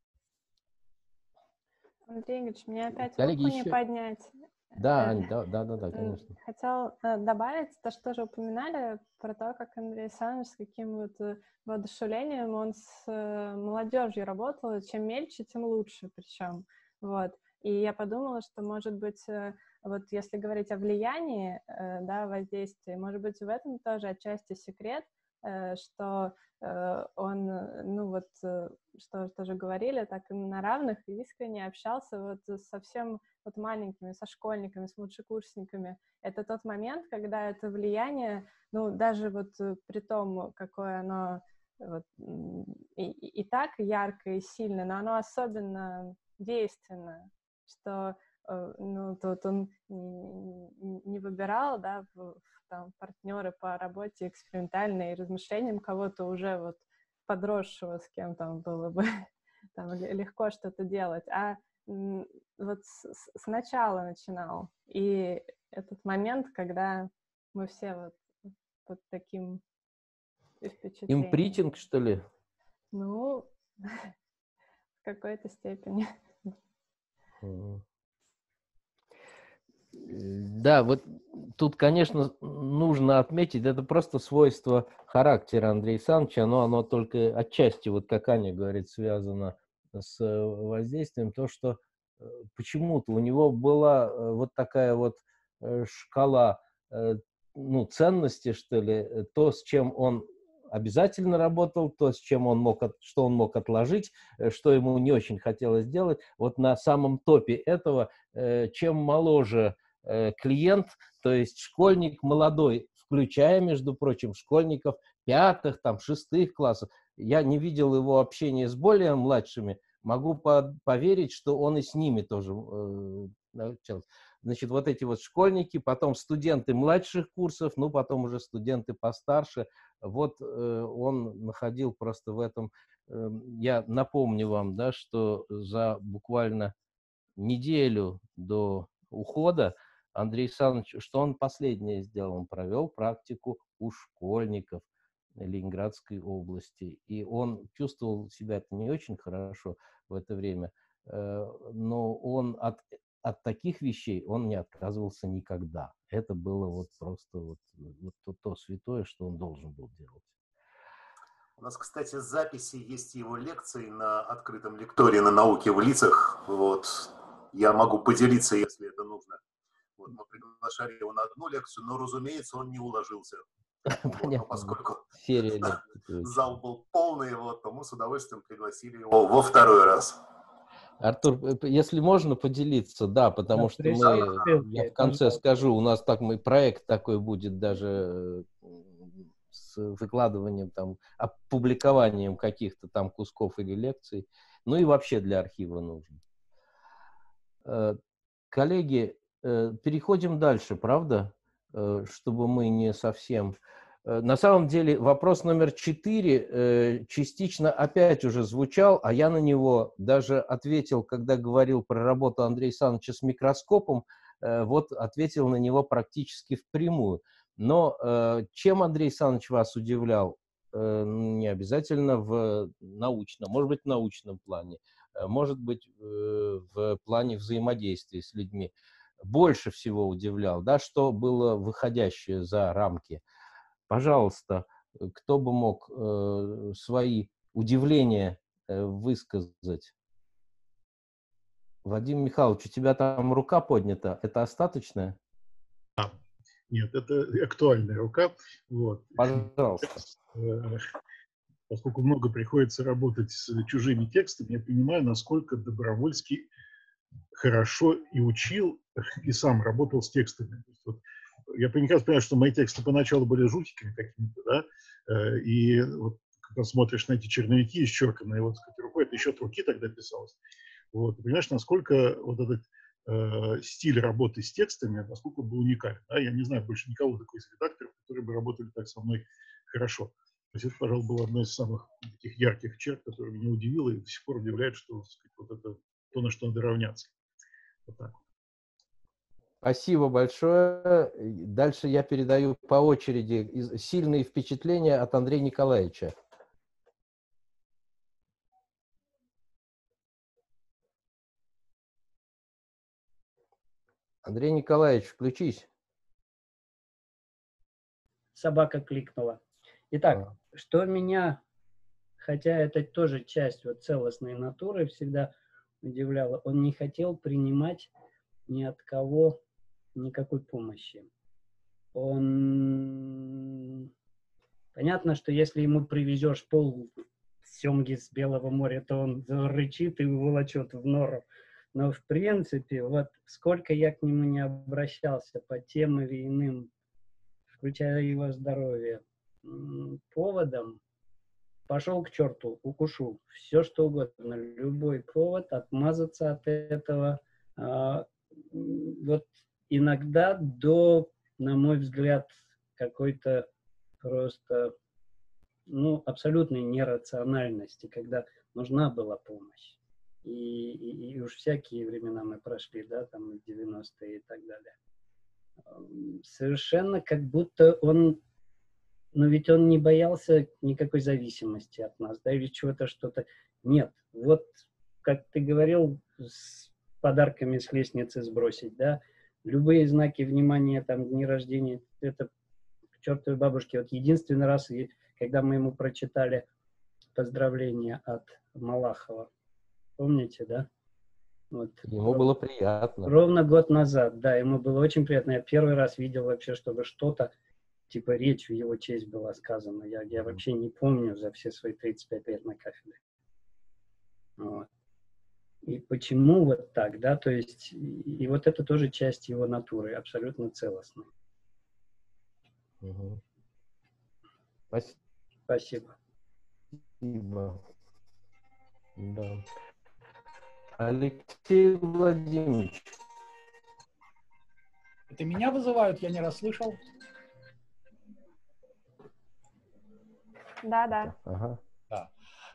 Андрей Игоревич, мне опять коллеги, руку еще... не поднять. Да, Ань, да, конечно. Хотел добавить то, что тоже упоминали, про то, как Андрей Александрович с каким вот воодушевлением он с молодежью работал. Чем мельче, тем лучше причем. Вот. И я подумала, что, может быть, вот если говорить о влиянии, да, воздействии, может быть, в этом тоже отчасти секрет, что он, ну вот, что тоже говорили, так и на равных и искренне общался вот со всем вот маленькими, со школьниками, с младшекурсниками. Это тот момент, когда это влияние, ну, даже вот при том, какое оно вот, и так яркое и сильное, но оно особенно действенное, что ну, тут он не выбирал, да, там, партнеры по работе экспериментальной и размышлениям кого-то уже вот подросшего, с кем там было бы там, легко что-то делать, а вот сначала начинал. И этот момент, когда мы все вот под таким впечатлением. Импритинг, что ли? Ну, в какой-то степени. Да, вот тут, конечно, нужно отметить, это просто свойство характера Андрея Александровича, но оно только отчасти, вот как Аня говорит, связано с воздействием, то, что почему-то у него была вот такая вот шкала ну, ценности, что ли, то, с чем он обязательно работал, то, с чем он мог, что он мог отложить, что ему не очень хотелось делать. Вот на самом топе этого, чем моложе клиент, то есть школьник молодой, включая, между прочим, школьников 5-х, там, 6-х классов. Я не видел его общения с более младшими, могу поверить, что он и с ними тоже общался. Значит, вот эти вот школьники, потом студенты младших курсов, ну, потом уже студенты постарше. Вот он находил просто в этом... я напомню вам, да, что за буквально неделю до ухода Андрей Александрович, что он последнее сделал? Он провел практику у школьников Ленинградской области. И он чувствовал себя не очень хорошо в это время, но он от таких вещей он не отказывался никогда. Это было вот просто вот то святое, что он должен был делать. У нас, кстати, записи есть его лекций на открытом лектории на науке в лицах. Вот. Я могу поделиться, если это нужно. Вот, мы приглашали его на одну лекцию, но, разумеется, он не уложился. Понятно. Поскольку серия зал был полный, вот, то мы с удовольствием пригласили его во второй раз. Артур, если можно поделиться, да, потому что я в конце скажу, у нас проект такой будет даже с выкладыванием, там, опубликованием каких-то там кусков или лекций, ну и вообще для архива нужно. Коллеги, переходим дальше, правда? Чтобы мы не совсем... На самом деле вопрос номер 4 частично опять уже звучал, а я на него даже ответил, когда говорил про работу Андрея Александровича с микроскопом, вот ответил на него практически впрямую. Но чем Андрей Александрович вас удивлял? Не обязательно в научном, может быть, в научном плане, может быть, в плане взаимодействия с людьми. Больше всего удивлял, да, что было выходящее за рамки. Пожалуйста, кто бы мог свои удивления высказать? Вадим Михайлович, у тебя там рука поднята. Это остаточная? Нет, это актуальная рука. Вот. Пожалуйста. Поскольку много приходится работать с чужими текстами, я понимаю, насколько Добровольский хорошо и учил, и сам работал с текстами. Вот, я прекрасно понимаю, что мои тексты поначалу были жутиками какими-то, да, и вот когда смотришь на эти черновики, исчерканные вот с рукой, это еще от руки тогда писалось. Вот, понимаешь, насколько вот этот стиль работы с текстами, насколько был уникален. Да? Я не знаю больше никого такой из редакторов, которые бы работали так со мной хорошо. То есть это, пожалуй, было одно из самых таких ярких черт, которое меня удивило и до сих пор удивляет, что, так сказать, вот это то, на что надо равняться. Вот так. Спасибо большое. Дальше я передаю по очереди сильные впечатления от Андрея Николаевича. Андрей Николаевич, включись. Собака кликнула. Итак, что меня, хотя это тоже часть вот целостной натуры, всегда удивляло, он не хотел принимать ни от кого никакой помощи. Он Понятно, что если ему привезешь пол семги с Белого моря, то он рычит и волочет в нору. Но в принципе, вот сколько я к нему не обращался по тем или иным, включая его здоровье, поводам, пошел к черту, укушу, все что угодно, любой повод, отмазаться от этого, вот иногда до, на мой взгляд, какой-то просто, ну, абсолютной нерациональности, когда нужна была помощь. И уж всякие времена мы прошли, да, там 90-е и так далее. Совершенно как будто он, но ведь он не боялся никакой зависимости от нас, да, или чего-то, что-то. Нет, вот, как ты говорил, с подарками с лестницы сбросить, да, любые знаки внимания, там, дни рождения, это к чертовой бабушке. Вот единственный раз, когда мы ему прочитали поздравления от Малахова, помните, да? Вот. Ему было приятно. Ровно год назад, да, ему было очень приятно. Я первый раз видел вообще, чтобы что-то, типа речь в его честь была сказана. Я вообще не помню за все свои 35 лет на кафедре. Вот. И почему вот так, да, то есть, и вот это тоже часть его натуры, абсолютно целостная. Угу. Спасибо. Спасибо. Да. Алексей Владимирович. Это меня вызывают, я не расслышал. Да. Ага. Да.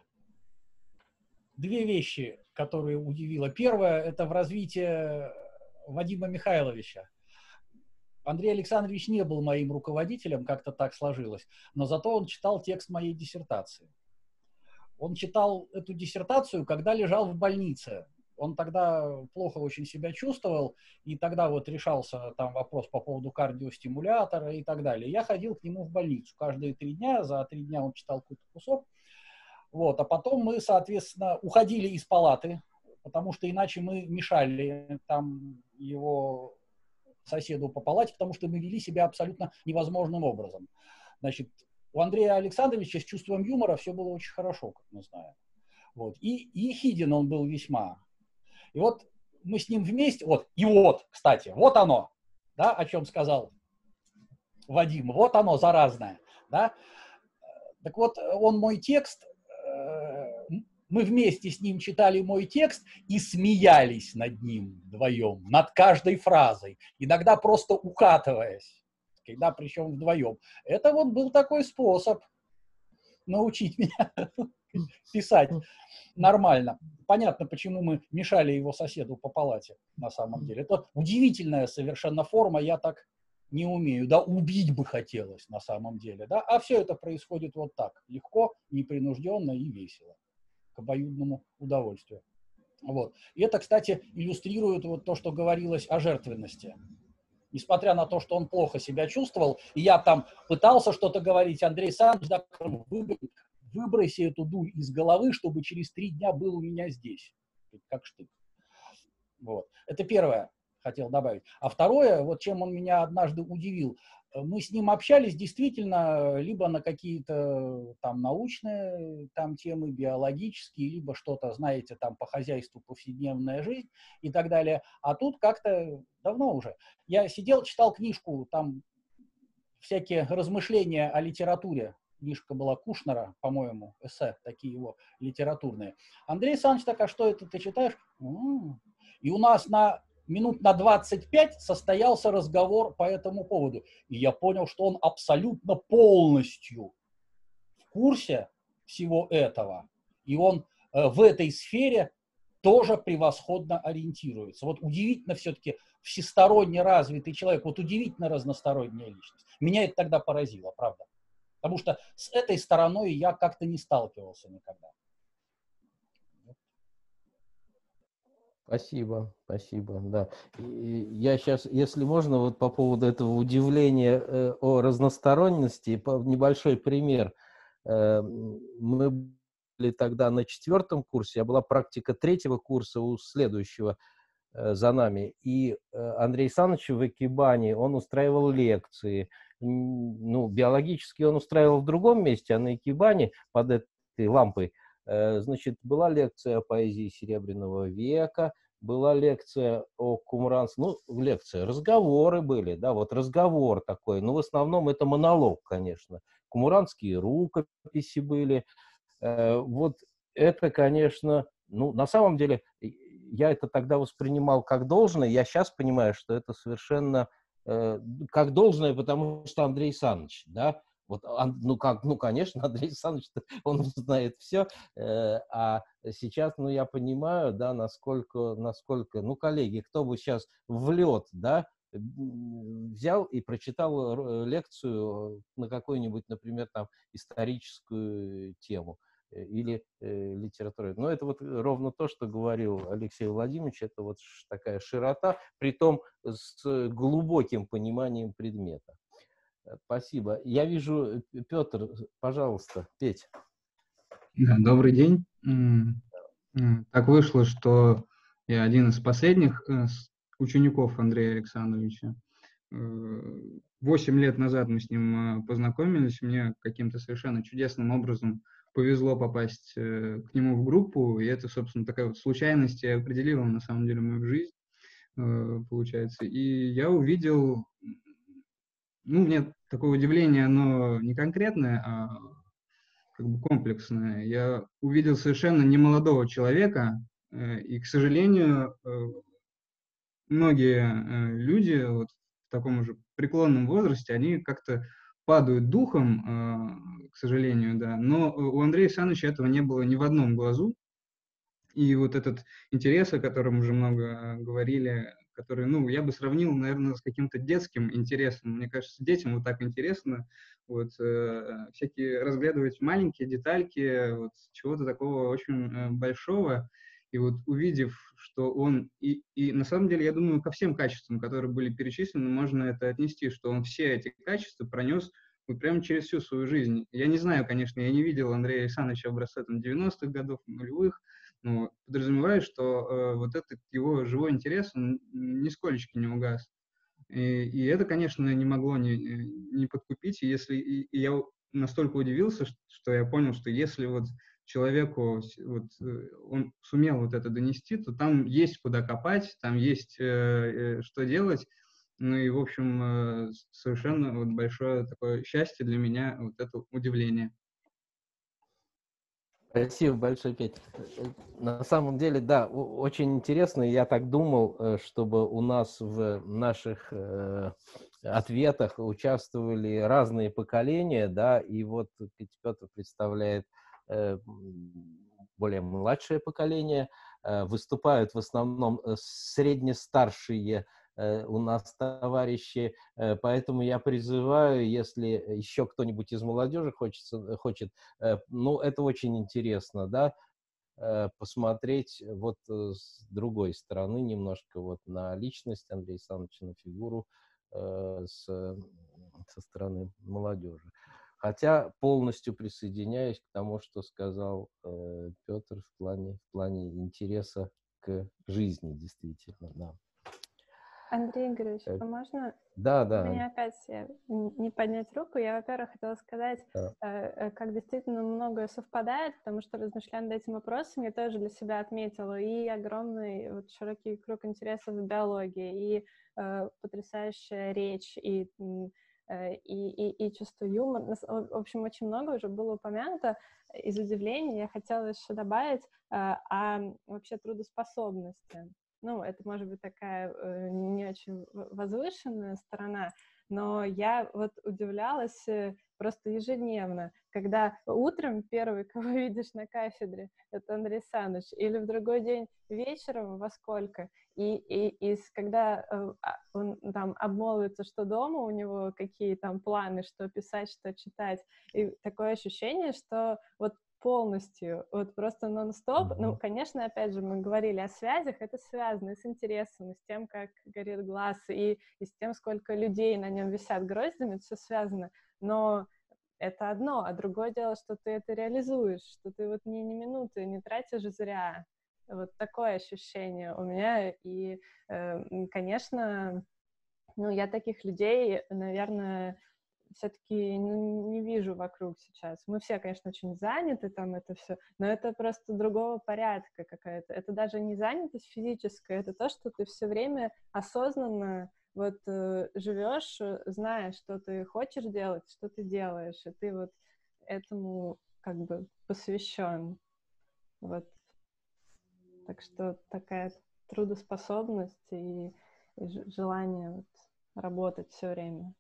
Две вещи, которые удивило. Первое, это в развитии Вадима Михайловича. Андрей Александрович не был моим руководителем, как-то так сложилось, но зато он читал текст моей диссертации. Он читал эту диссертацию, когда лежал в больнице. Он тогда плохо очень себя чувствовал, и тогда вот решался там вопрос по поводу кардиостимулятора и так далее. Я ходил к нему в больницу каждые 3 дня, за 3 дня он читал какой-то кусок. Вот, а потом мы, соответственно, уходили из палаты, потому что иначе мы мешали там его соседу по палате, потому что мы вели себя абсолютно невозможным образом. Значит, у Андрея Александровича с чувством юмора все было очень хорошо, как мы знаем. Вот. И ехиден он был весьма. И вот мы с ним вместе, кстати, вот оно, да, о чем сказал Вадим, вот оно, заразное, да. Так вот, он мой текст, мы вместе с ним читали мой текст и смеялись над ним вдвоем, над каждой фразой, иногда просто укатываясь, когда причем вдвоем. Это вот был такой способ научить меня писать нормально. Понятно, почему мы мешали его соседу по палате, на самом деле. Это удивительная совершенно форма, я так не умею, да, убить бы хотелось на самом деле, да, а все это происходит вот так, легко, непринужденно и весело, к обоюдному удовольствию. Вот. И это, кстати, иллюстрирует вот то, что говорилось о жертвенности. Несмотря на то, что он плохо себя чувствовал, и я там пытался что-то говорить, Андрей Александрович, да, выброси эту дурь из головы, чтобы через 3 дня был у меня здесь. Как штык. Вот. Это первое, хотел добавить. А второе, вот чем он меня однажды удивил, мы с ним общались действительно либо на какие-то там научные там темы, биологические, либо что-то, знаете, там по хозяйству, повседневная жизнь и так далее. А тут как-то давно уже. Я сидел, читал книжку, там всякие размышления о литературе. Книжка была Кушнера, по-моему, эссе, такие его литературные. Андрей Александрович так, а что это ты читаешь? И у нас минут на 25 состоялся разговор по этому поводу. И я понял, что он абсолютно полностью в курсе всего этого. И он в этой сфере тоже превосходно ориентируется. Вот удивительно все-таки всесторонне развитый человек, вот удивительно разносторонняя личность. Меня это тогда поразило, правда. Потому что с этой стороной я как-то не сталкивался никогда. Спасибо, да. И я сейчас, если можно, вот по поводу этого удивления о разносторонности, небольшой пример. Мы были тогда на 4-м курсе, а была практика 3-го курса у следующего за нами. И Андрей Александрович в Экибане, он устраивал лекции. ну, биологически он устраивал в другом месте, а на Икебане под этой лампой, значит, была лекция о поэзии Серебряного века, была лекция о кумранском, ну, лекция, разговоры были, да, вот разговор такой, но в основном это монолог, конечно. Кумранские рукописи были. Вот это, конечно, ну, на самом деле, я это тогда воспринимал как должное, я сейчас понимаю, что это совершенно как должное, потому что Андрей Саныч, да, вот, ну, как, ну, конечно, Андрей Саныч, он знает все, а сейчас, ну, я понимаю, да, насколько, ну, коллеги, кто бы сейчас в лед, да, взял и прочитал лекцию на какую-нибудь, например, там, историческую тему или литературу. Но это вот ровно то, что говорил Алексей Владимирович, это вот такая широта, притом с глубоким пониманием предмета. Спасибо. Я вижу, Петр, пожалуйста, Петь. Да, добрый день. Так вышло, что я один из последних учеников Андрея Александровича. 8 лет назад мы с ним познакомились, мне каким-то совершенно чудесным образом повезло попасть к нему в группу, и это, собственно, такая вот случайность и определила, на самом деле, мою жизнь, получается. И я увидел, ну, мне такое удивление, оно не конкретное, а как бы комплексное. Я увидел совершенно немолодого человека, и, к сожалению, многие люди вот в таком же преклонном возрасте, они как-то падают духом, к сожалению, да. Но у Андрея Александровича этого не было ни в одном глазу. И вот этот интерес, о котором уже много говорили, который, ну, я бы сравнил, наверное, с каким-то детским интересом. Мне кажется, детям вот так интересно вот, всякие разглядывать маленькие детальки, вот, чего-то такого очень большого. И вот увидев, что он, и на самом деле, я думаю, ко всем качествам, которые были перечислены, можно это отнести, что он все эти качества пронес вот прямо через всю свою жизнь. Я не знаю, конечно, я не видел Андрея Александровича образца 90-х годов, нулевых, но подразумеваю, что вот этот его живой интерес, он нисколечки не угас. И это, конечно, не могло не подкупить. И я настолько удивился, что я понял, что если вот человеку вот, он сумел вот это донести, то там есть куда копать, там есть что делать. Ну и, в общем, совершенно вот большое такое счастье для меня, вот это удивление. Спасибо большое, Петя. На самом деле, да, очень интересно. Я так думал, чтобы у нас в наших ответах участвовали разные поколения, да, и вот Петр представляет более младшее поколение, выступают в основном средне-старшие у нас товарищи, поэтому я призываю, если еще кто-нибудь из молодежи хочет, ну, это очень интересно, да, посмотреть вот с другой стороны немножко вот на личность Андрея Александровича, на фигуру со стороны молодежи. Хотя полностью присоединяюсь к тому, что сказал Петр в плане интереса к жизни, действительно, да. Андрей Игоревич, а можно Да. мне опять не поднять руку? Я, во-первых, хотела сказать, как действительно многое совпадает, потому что, размышляя над этим вопросом, я тоже для себя отметила и огромный вот, широкий круг интересов в биологии, и потрясающая речь, и чувство юмора. В общем, очень много уже было упомянуто. Из удивления я хотела еще добавить о вообще трудоспособности. Ну, это может быть такая не очень возвышенная сторона, но я вот удивлялась просто ежедневно, когда утром первый, кого видишь на кафедре, это Андрей Александрович, или в другой день вечером во сколько, и когда он там обмолвится, что дома у него какие там планы, что писать, что читать, и такое ощущение, что вот полностью, вот просто нон-стоп. Ну, конечно, опять же, мы говорили о связях, это связано с интересом, и с тем, как горит глаз, и с тем, сколько людей на нем висят гроздями, все связано, но это одно, а другое дело, что ты это реализуешь, что ты вот ни минуты не тратишь зря. Вот такое ощущение у меня, и, конечно, ну, я таких людей, наверное, все-таки не вижу вокруг сейчас. Мы все, конечно, очень заняты, там это все, но это просто другого порядка какая-то. Это даже не занятость физическая, это то, что ты все время осознанно вот живешь, зная, что ты хочешь делать, что ты делаешь, и ты вот этому как бы посвящен. Вот. Так что такая трудоспособность и желание вот работать все время.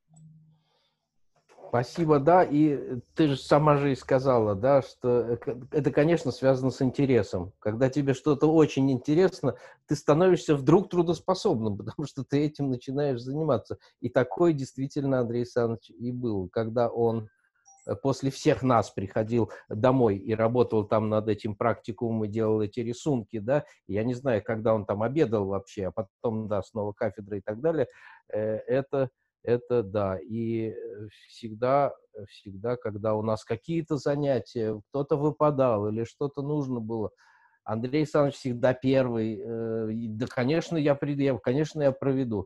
Спасибо, да, и ты же сама же и сказала, да, что это, конечно, связано с интересом. Когда тебе что-то очень интересно, ты становишься вдруг трудоспособным, потому что ты этим начинаешь заниматься. И такой действительно Андрей Александрович и был, когда он после всех нас приходил домой и работал там над этим практикумом и делал эти рисунки, да, я не знаю, когда он там обедал вообще, а потом, да, снова кафедра и так далее, это да, и всегда, когда у нас какие-то занятия, кто-то выпадал или что-то нужно было, Андрей Александрович всегда первый, да, конечно, я приду, конечно, я проведу.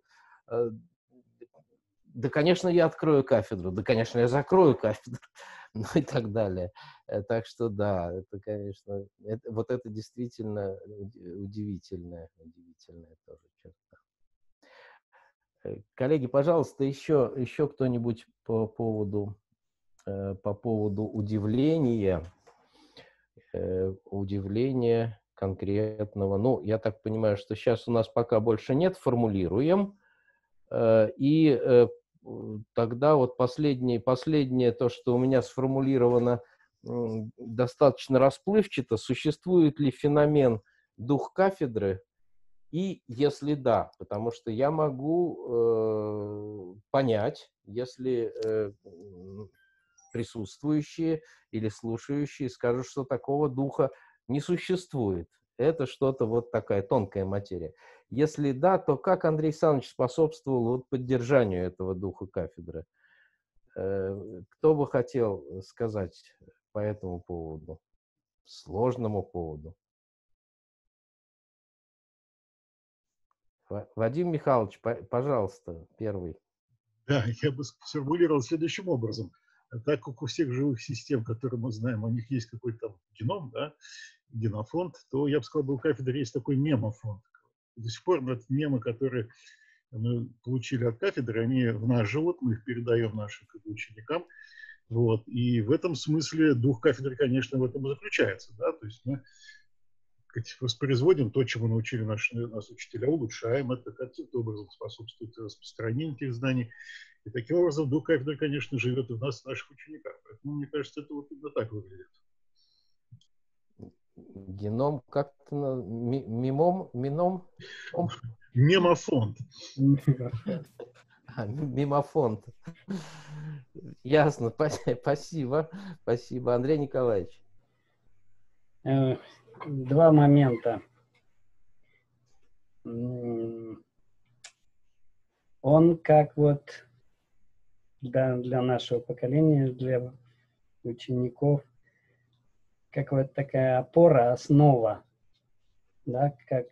Да, конечно, я открою кафедру, да, конечно, я закрою кафедру, ну и так далее. Так что да, это, конечно, вот это действительно удивительная тоже черта. Коллеги, пожалуйста, еще кто-нибудь по поводу удивления конкретного. Ну, я так понимаю, что сейчас у нас пока больше нет, формулируем. И тогда вот последнее то, что у меня сформулировано достаточно расплывчато, существует ли феномен дух кафедры, и если да, потому что я могу понять, если присутствующие или слушающие скажут, что такого духа не существует. Это что-то вот такая тонкая материя. Если да, то как Андрей Александрович способствовал вот поддержанию этого духа кафедры? Кто бы хотел сказать по этому поводу, сложному поводу? Вадим Михайлович, пожалуйста, первый. Да, я бы сформулировал следующим образом. Так как у всех живых систем, которые мы знаем, у них есть какой-то геном, да, генофонд, то я бы сказал, у кафедры есть такой мемофонд. До сих пор мемы, которые мы получили от кафедры, они в нас живут, мы их передаем нашим ученикам. Вот. И в этом смысле дух кафедры, конечно, в этом и заключается. Да? То есть мы воспроизводим то, чему научили нас учителя, улучшаем это, каким-то образом способствует распространению этих знаний. И таким образом дух кафедры, конечно, живет в нас, в наших учениках. Поэтому, мне кажется, это вот именно так выглядит. Геном как-то мемофонд? Мемофонд. Мемофонд. Ясно, спасибо. Спасибо. Андрей Николаевич. Два момента. Он как вот для нашего поколения, для учеников, как вот такая опора, основа, да, как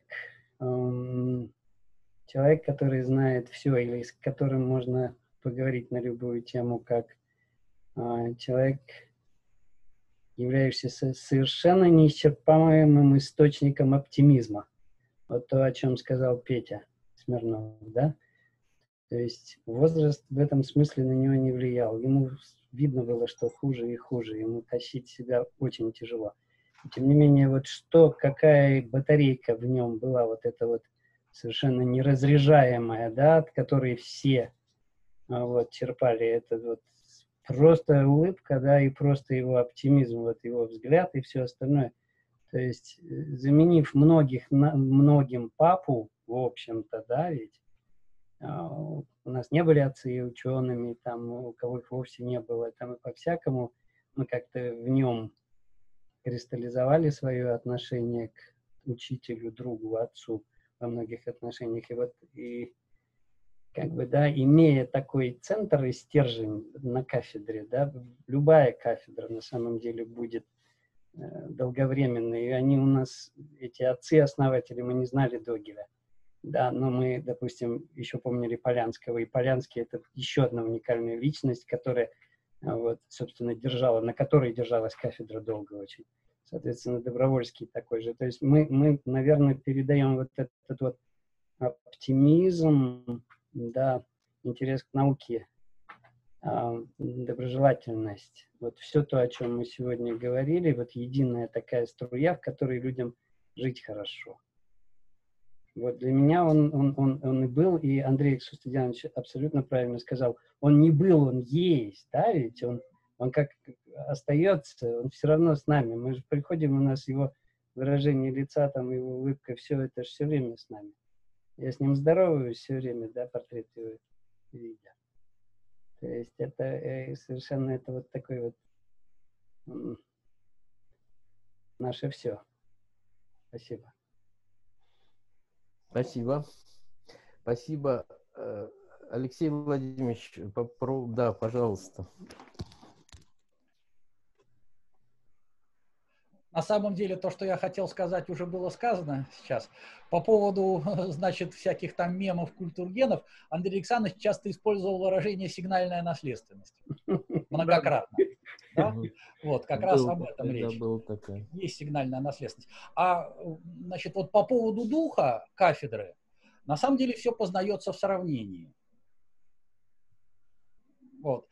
человек, который знает все, или с которым можно поговорить на любую тему, как человек, являющийся совершенно неисчерпаемым источником оптимизма. Вот то, о чем сказал Петя Смирнов, да? То есть возраст в этом смысле на него не влиял. Ему видно было, что хуже и хуже. Ему тащить себя очень тяжело. И тем не менее, вот какая батарейка в нем была, вот эта вот совершенно неразряжаемая, да, от которой все вот черпали. Это вот просто улыбка, да, и просто его оптимизм, вот его взгляд и все остальное. То есть, заменив многим папу, в общем-то, да, ведь у нас не были отцы учеными, там, у кого их вовсе не было, там и по-всякому мы как-то в нем кристаллизовали свое отношение к учителю, другу, отцу во многих отношениях. И вот, и как бы, да, имея такой центр и стержень на кафедре, да, любая кафедра на самом деле будет долговременной. И они у нас, эти отцы-основатели, мы не знали Догеля. Да, но мы, допустим, еще помнили Полянского, и Полянский — это еще одна уникальная личность, которая, вот, собственно, на которой держалась кафедра долго очень. Соответственно, Добровольский такой же. То есть мы, наверное, передаем вот этот вот оптимизм, да, интерес к науке, доброжелательность. Вот все то, о чем мы сегодня говорили, вот единая такая струя, в которой людям жить хорошо. Вот для меня он и был, и Андрей Сустудянович абсолютно правильно сказал, он не был, он есть, да, ведь он как остается, он все равно с нами. Мы же приходим, у нас его выражение лица, там, его улыбка, все это же все время с нами. Я с ним здороваюсь все время, да, портрет его видя. То есть это совершенно это вот такой вот наше все. Спасибо. Спасибо. Спасибо. Алексей Владимирович, да, пожалуйста. На самом деле, то, что я хотел сказать, уже было сказано сейчас. По поводу, значит, всяких там мемов, культургенов, Андрей Александрович часто использовал выражение «сигнальная наследственность». Многократно. Да? Вот, как раз об этом речь. Есть сигнальная наследственность. А, значит, вот по поводу духа кафедры, на самом деле все познается в сравнении. Вот.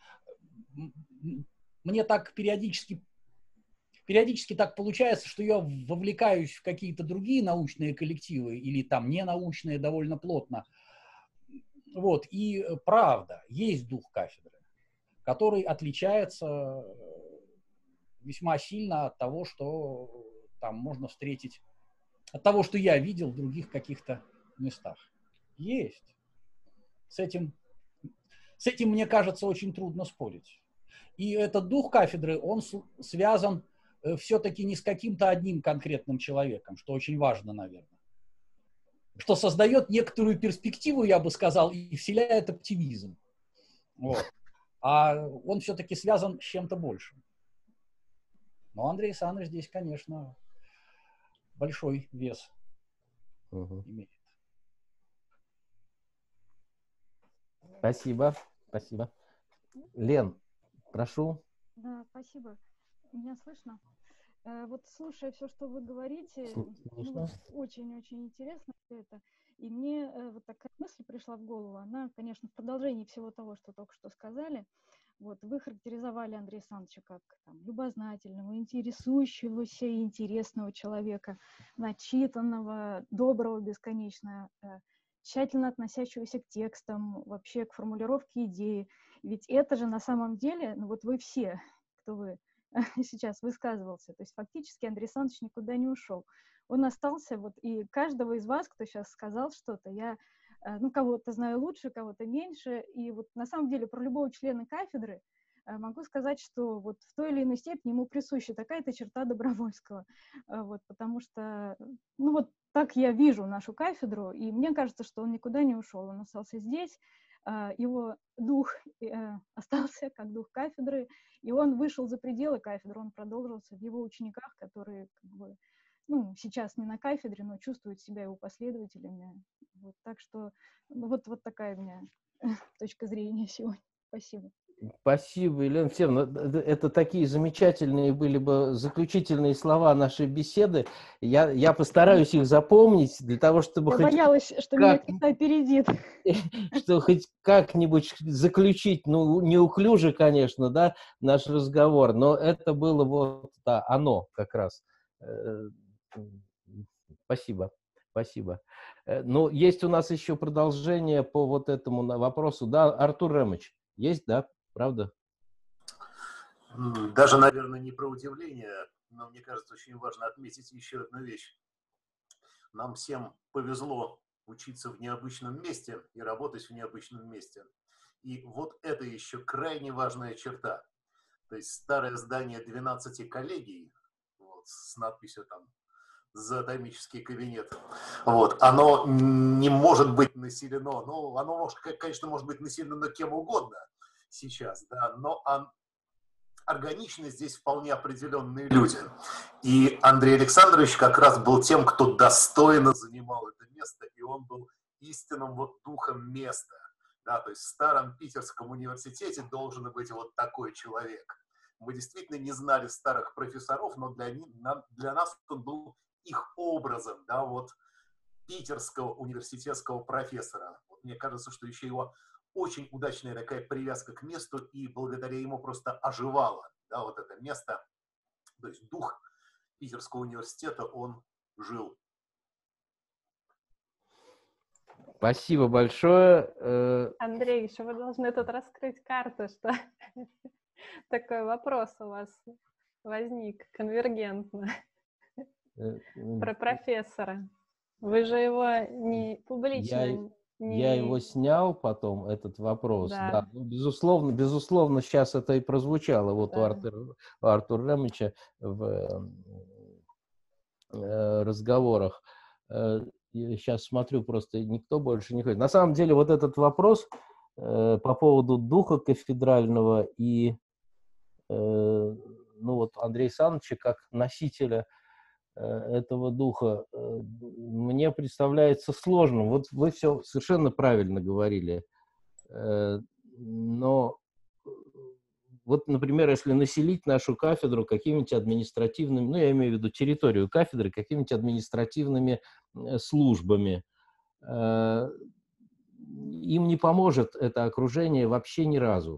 Мне так периодически так получается, что я вовлекаюсь в какие-то другие научные коллективы или там ненаучные довольно плотно. Вот. И правда, есть дух кафедры, который отличается весьма сильно от того, что там можно встретить, от того, что я видел в других каких-то местах. Есть. С этим, мне кажется, очень трудно спорить. И этот дух кафедры, он связан все-таки не с каким-то одним конкретным человеком, что очень важно, наверное. Что создает некоторую перспективу, я бы сказал, и вселяет оптимизм. Вот. А он все-таки связан с чем-то большим. Но Андрей Александрович здесь, конечно, большой вес имеет. Спасибо. Спасибо. Лен, прошу. Да, спасибо. Меня слышно? Вот слушая все, что вы говорите, очень-очень интересно это. И мне вот такая мысль пришла в голову. Она, конечно, в продолжении всего того, что только что сказали. Вот, вы характеризовали Андрея Александровича как там, любознательного, интересующегося и интересного человека, начитанного, доброго бесконечно, тщательно относящегося к текстам, вообще к формулировке идеи. Ведь это же на самом деле, ну вот вы все, кто вы сейчас высказывался, то есть фактически Андрей Александрович никуда не ушел. Он остался, вот, и каждого из вас, кто сейчас сказал что-то, я, ну, кого-то знаю лучше, кого-то меньше, и вот на самом деле про любого члена кафедры могу сказать, что вот в той или иной степени ему присуща такая-то черта Добровольского, вот, потому что, ну, вот так я вижу нашу кафедру, и мне кажется, что он никуда не ушел, он остался здесь, его дух остался как дух кафедры, и он вышел за пределы кафедры, он продолжился в его учениках, которые как бы, ну, сейчас не на кафедре, но чувствуют себя его последователями. Вот, так что вот такая у меня точка зрения сегодня. Спасибо. Спасибо, Елена Алексеевна. Это такие замечательные были бы заключительные слова нашей беседы. Я постараюсь их запомнить для того, чтобы я боялась, что меня кто-то опередит. Что хоть как-нибудь заключить, ну, неуклюже, конечно, да, наш разговор, но это было вот, да, оно как раз. Спасибо. Спасибо. Ну, есть у нас еще продолжение по вот этому вопросу. Да, Артур Ремович, есть, да? Правда? Даже, наверное, не про удивление, но мне кажется, очень важно отметить еще одну вещь. Нам всем повезло учиться в необычном месте и работать в необычном месте. И вот это еще крайне важная черта. То есть старое здание 12 коллегий, вот, с надписью там «Зоотомический кабинет», вот, оно не может быть населено, ну, оно, конечно, может быть населено кем угодно сейчас, да, но органично здесь вполне определенные люди. И Андрей Александрович как раз был тем, кто достойно занимал это место, и он был истинным вот духом места. Да, то есть в Старом Питерском университете должен быть вот такой человек. Мы действительно не знали старых профессоров, но для нас он был их образом, да, вот питерского университетского профессора. Вот мне кажется, что еще его очень удачная такая привязка к месту, и благодаря ему просто оживало, да, вот это место, то есть дух Питерского университета, он жил. Спасибо большое. Андрей, еще вы должны тут раскрыть карту, что такой вопрос у вас возник конвергентно про профессора. Вы же его не публично... Я его снял потом, этот вопрос. Да. Да. Ну, безусловно, сейчас это и прозвучало вот Да. у Артура Ремича в разговорах. Я сейчас смотрю, просто никто больше не ходит. На самом деле вот этот вопрос по поводу духа кафедрального и ну вот Андрея Саныча как носителя этого духа мне представляется сложным. Вот вы все совершенно правильно говорили. Но вот, например, если населить нашу кафедру какими-нибудь административными, ну, я имею в виду территорию кафедры, какими-нибудь административными службами, им не поможет это окружение вообще ни разу.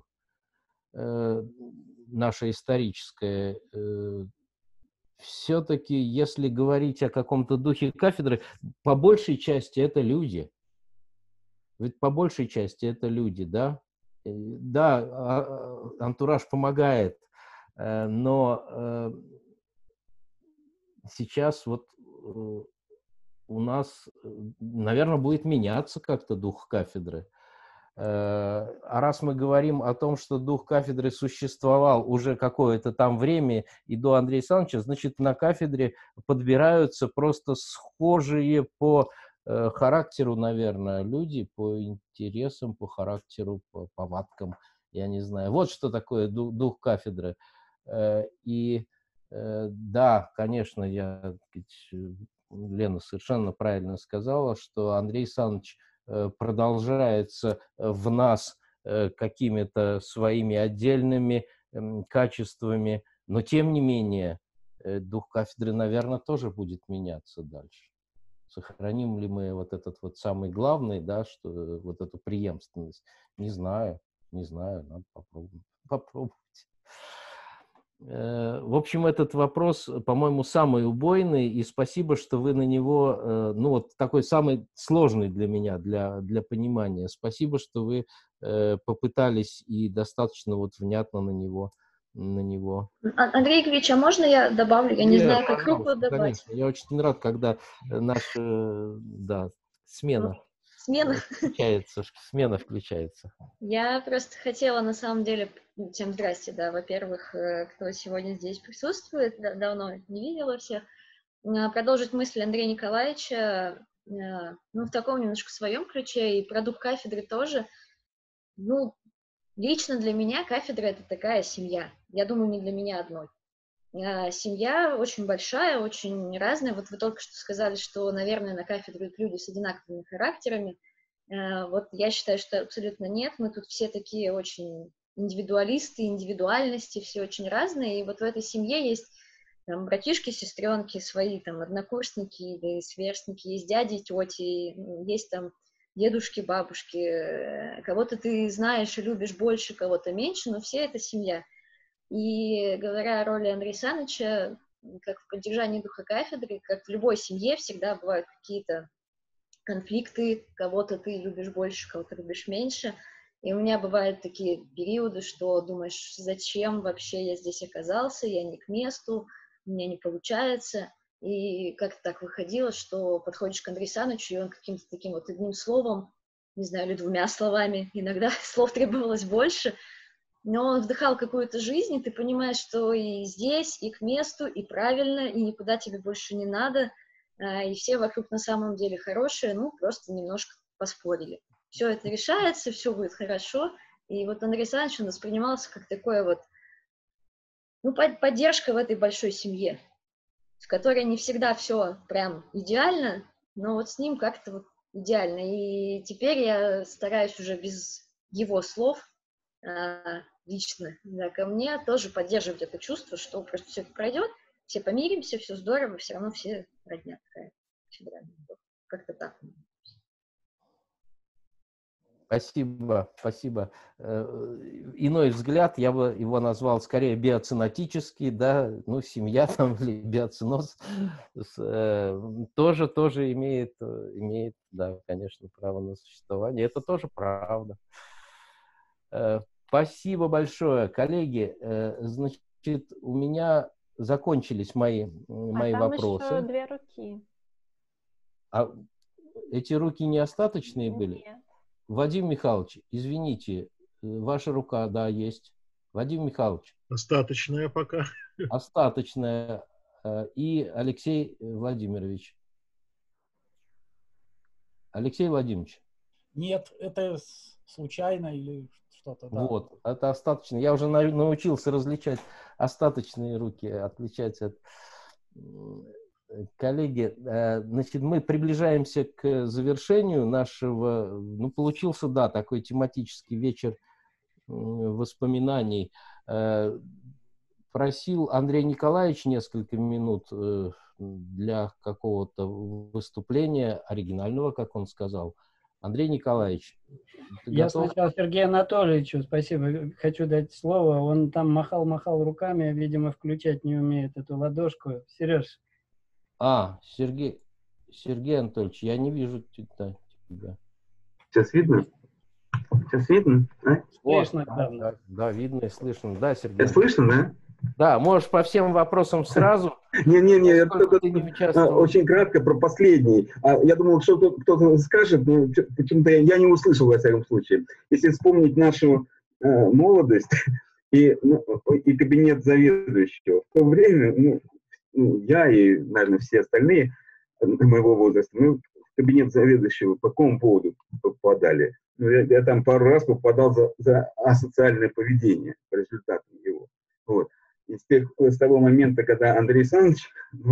Наше историческое. Все-таки, если говорить о каком-то духе кафедры, по большей части это люди. Ведь по большей части это люди, да? Да, антураж помогает, но сейчас вот у нас, наверное, будет меняться как-то дух кафедры. А раз мы говорим о том, что дух кафедры существовал уже какое-то там время и до Андрея Александровича, значит, на кафедре подбираются просто схожие по характеру, наверное, люди, по интересам, по характеру, по повадкам, я не знаю. Вот что такое дух кафедры. И да, конечно, Лена совершенно правильно сказала, что Андрей Александрович продолжается в нас какими-то своими отдельными качествами, но тем не менее дух кафедры, наверное, тоже будет меняться дальше. Сохраним ли мы вот этот вот самый главный, да, что вот эту преемственность? Не знаю, надо попробовать. В общем, этот вопрос, по-моему, самый убойный, и спасибо, что вы на него, ну вот такой самый сложный для меня, для понимания. Спасибо, что вы попытались и достаточно вот внятно на него. Андрей Игоревич, а можно я добавлю? Я не знаю, как руку добавить. Конечно, я очень рад, когда наша смена включается. Я просто хотела, на самом деле, всем здрасте, да, во-первых, кто сегодня здесь присутствует, давно не видела всех, продолжить мысль Андрея Николаевича, ну, в таком немножко своем ключе, и про дух кафедры тоже. Ну, лично для меня кафедра — это такая семья. Я думаю, не для меня одной. Семья очень большая, очень разная. Вот вы только что сказали, что, наверное, на кафедру идут люди с одинаковыми характерами. Вот я считаю, что абсолютно нет. Мы тут все такие очень индивидуалисты, индивидуальности, все очень разные. И вот в этой семье есть там братишки, сестренки, свои там однокурсники или сверстники, есть дяди, тети, есть там дедушки, бабушки. Кого-то ты знаешь и любишь больше, кого-то меньше, но все это семья. И говоря о роли Андрея Саныча, как в поддержании духа кафедры, как в любой семье всегда бывают какие-то конфликты, кого-то ты любишь больше, кого-то любишь меньше. И у меня бывают такие периоды, что думаешь, зачем вообще я здесь оказался, я не к месту, у меня не получается. И как-то так выходило, что подходишь к Андрею Санычу, и он каким-то таким вот одним словом, не знаю, или двумя словами, иногда слов требовалось больше, но он вдыхал какую-то жизнь, и ты понимаешь, что и здесь, и к месту, и правильно, и никуда тебе больше не надо, и все вокруг на самом деле хорошие, ну, просто немножко поспорили. Все это решается, все будет хорошо, и вот Андрей Александрович он воспринимался как такое вот, ну, поддержка в этой большой семье, в которой не всегда все прям идеально, но вот с ним как-то вот идеально. И теперь я стараюсь уже без его слов лично, да, ко мне тоже поддерживать это чувство, что просто все это пройдет, все помиримся, все здорово, все равно все родня такая. Как-то так. Спасибо, спасибо. Иной взгляд, я бы его назвал скорее биоценотический, да, ну, семья там или биоценоз тоже имеет, да, конечно, право на существование. Это тоже правда. Спасибо большое, коллеги. Значит, у меня закончились мои вопросы. Там еще 2 руки. А эти руки не остаточные были? Нет. Вадим Михайлович, извините, ваша рука, да, есть. Вадим Михайлович. Остаточная пока. Остаточная. И Алексей Владимирович. Алексей Владимирович. Нет, это случайно или что-то, да. Вот, это остаточно. Я уже научился различать остаточные руки, отличать от... Коллеги, значит, мы приближаемся к завершению нашего, ну, получился, да, такой тематический вечер воспоминаний. Просил Андрей Николаевич несколько минут для какого-то выступления оригинального, как он сказал. Андрей Николаевич, ты Я готов? сначала Сергею Анатольевичу спасибо, хочу дать слово. Он там махал руками, видимо, включать не умеет эту ладошку. Сереж. Сергей Анатольевич, я не вижу тебя. Сейчас видно? Сейчас видно? А? Слышно, да, видно и слышно. Да, Сергей. Слышно, да? Да, можешь по всем вопросам сразу. Не, очень кратко про последний. Я думал, что кто-то скажет, но почему-то я не услышал, во всяком случае. Если вспомнить нашу молодость и кабинет заведующего, в то время, я и, наверное, все остальные моего возраста, мы в кабинет заведующего по какому поводу попадали? Я там пару раз попадал за асоциальное поведение по результатам его. Вот. И с того момента, когда Андрей Александрович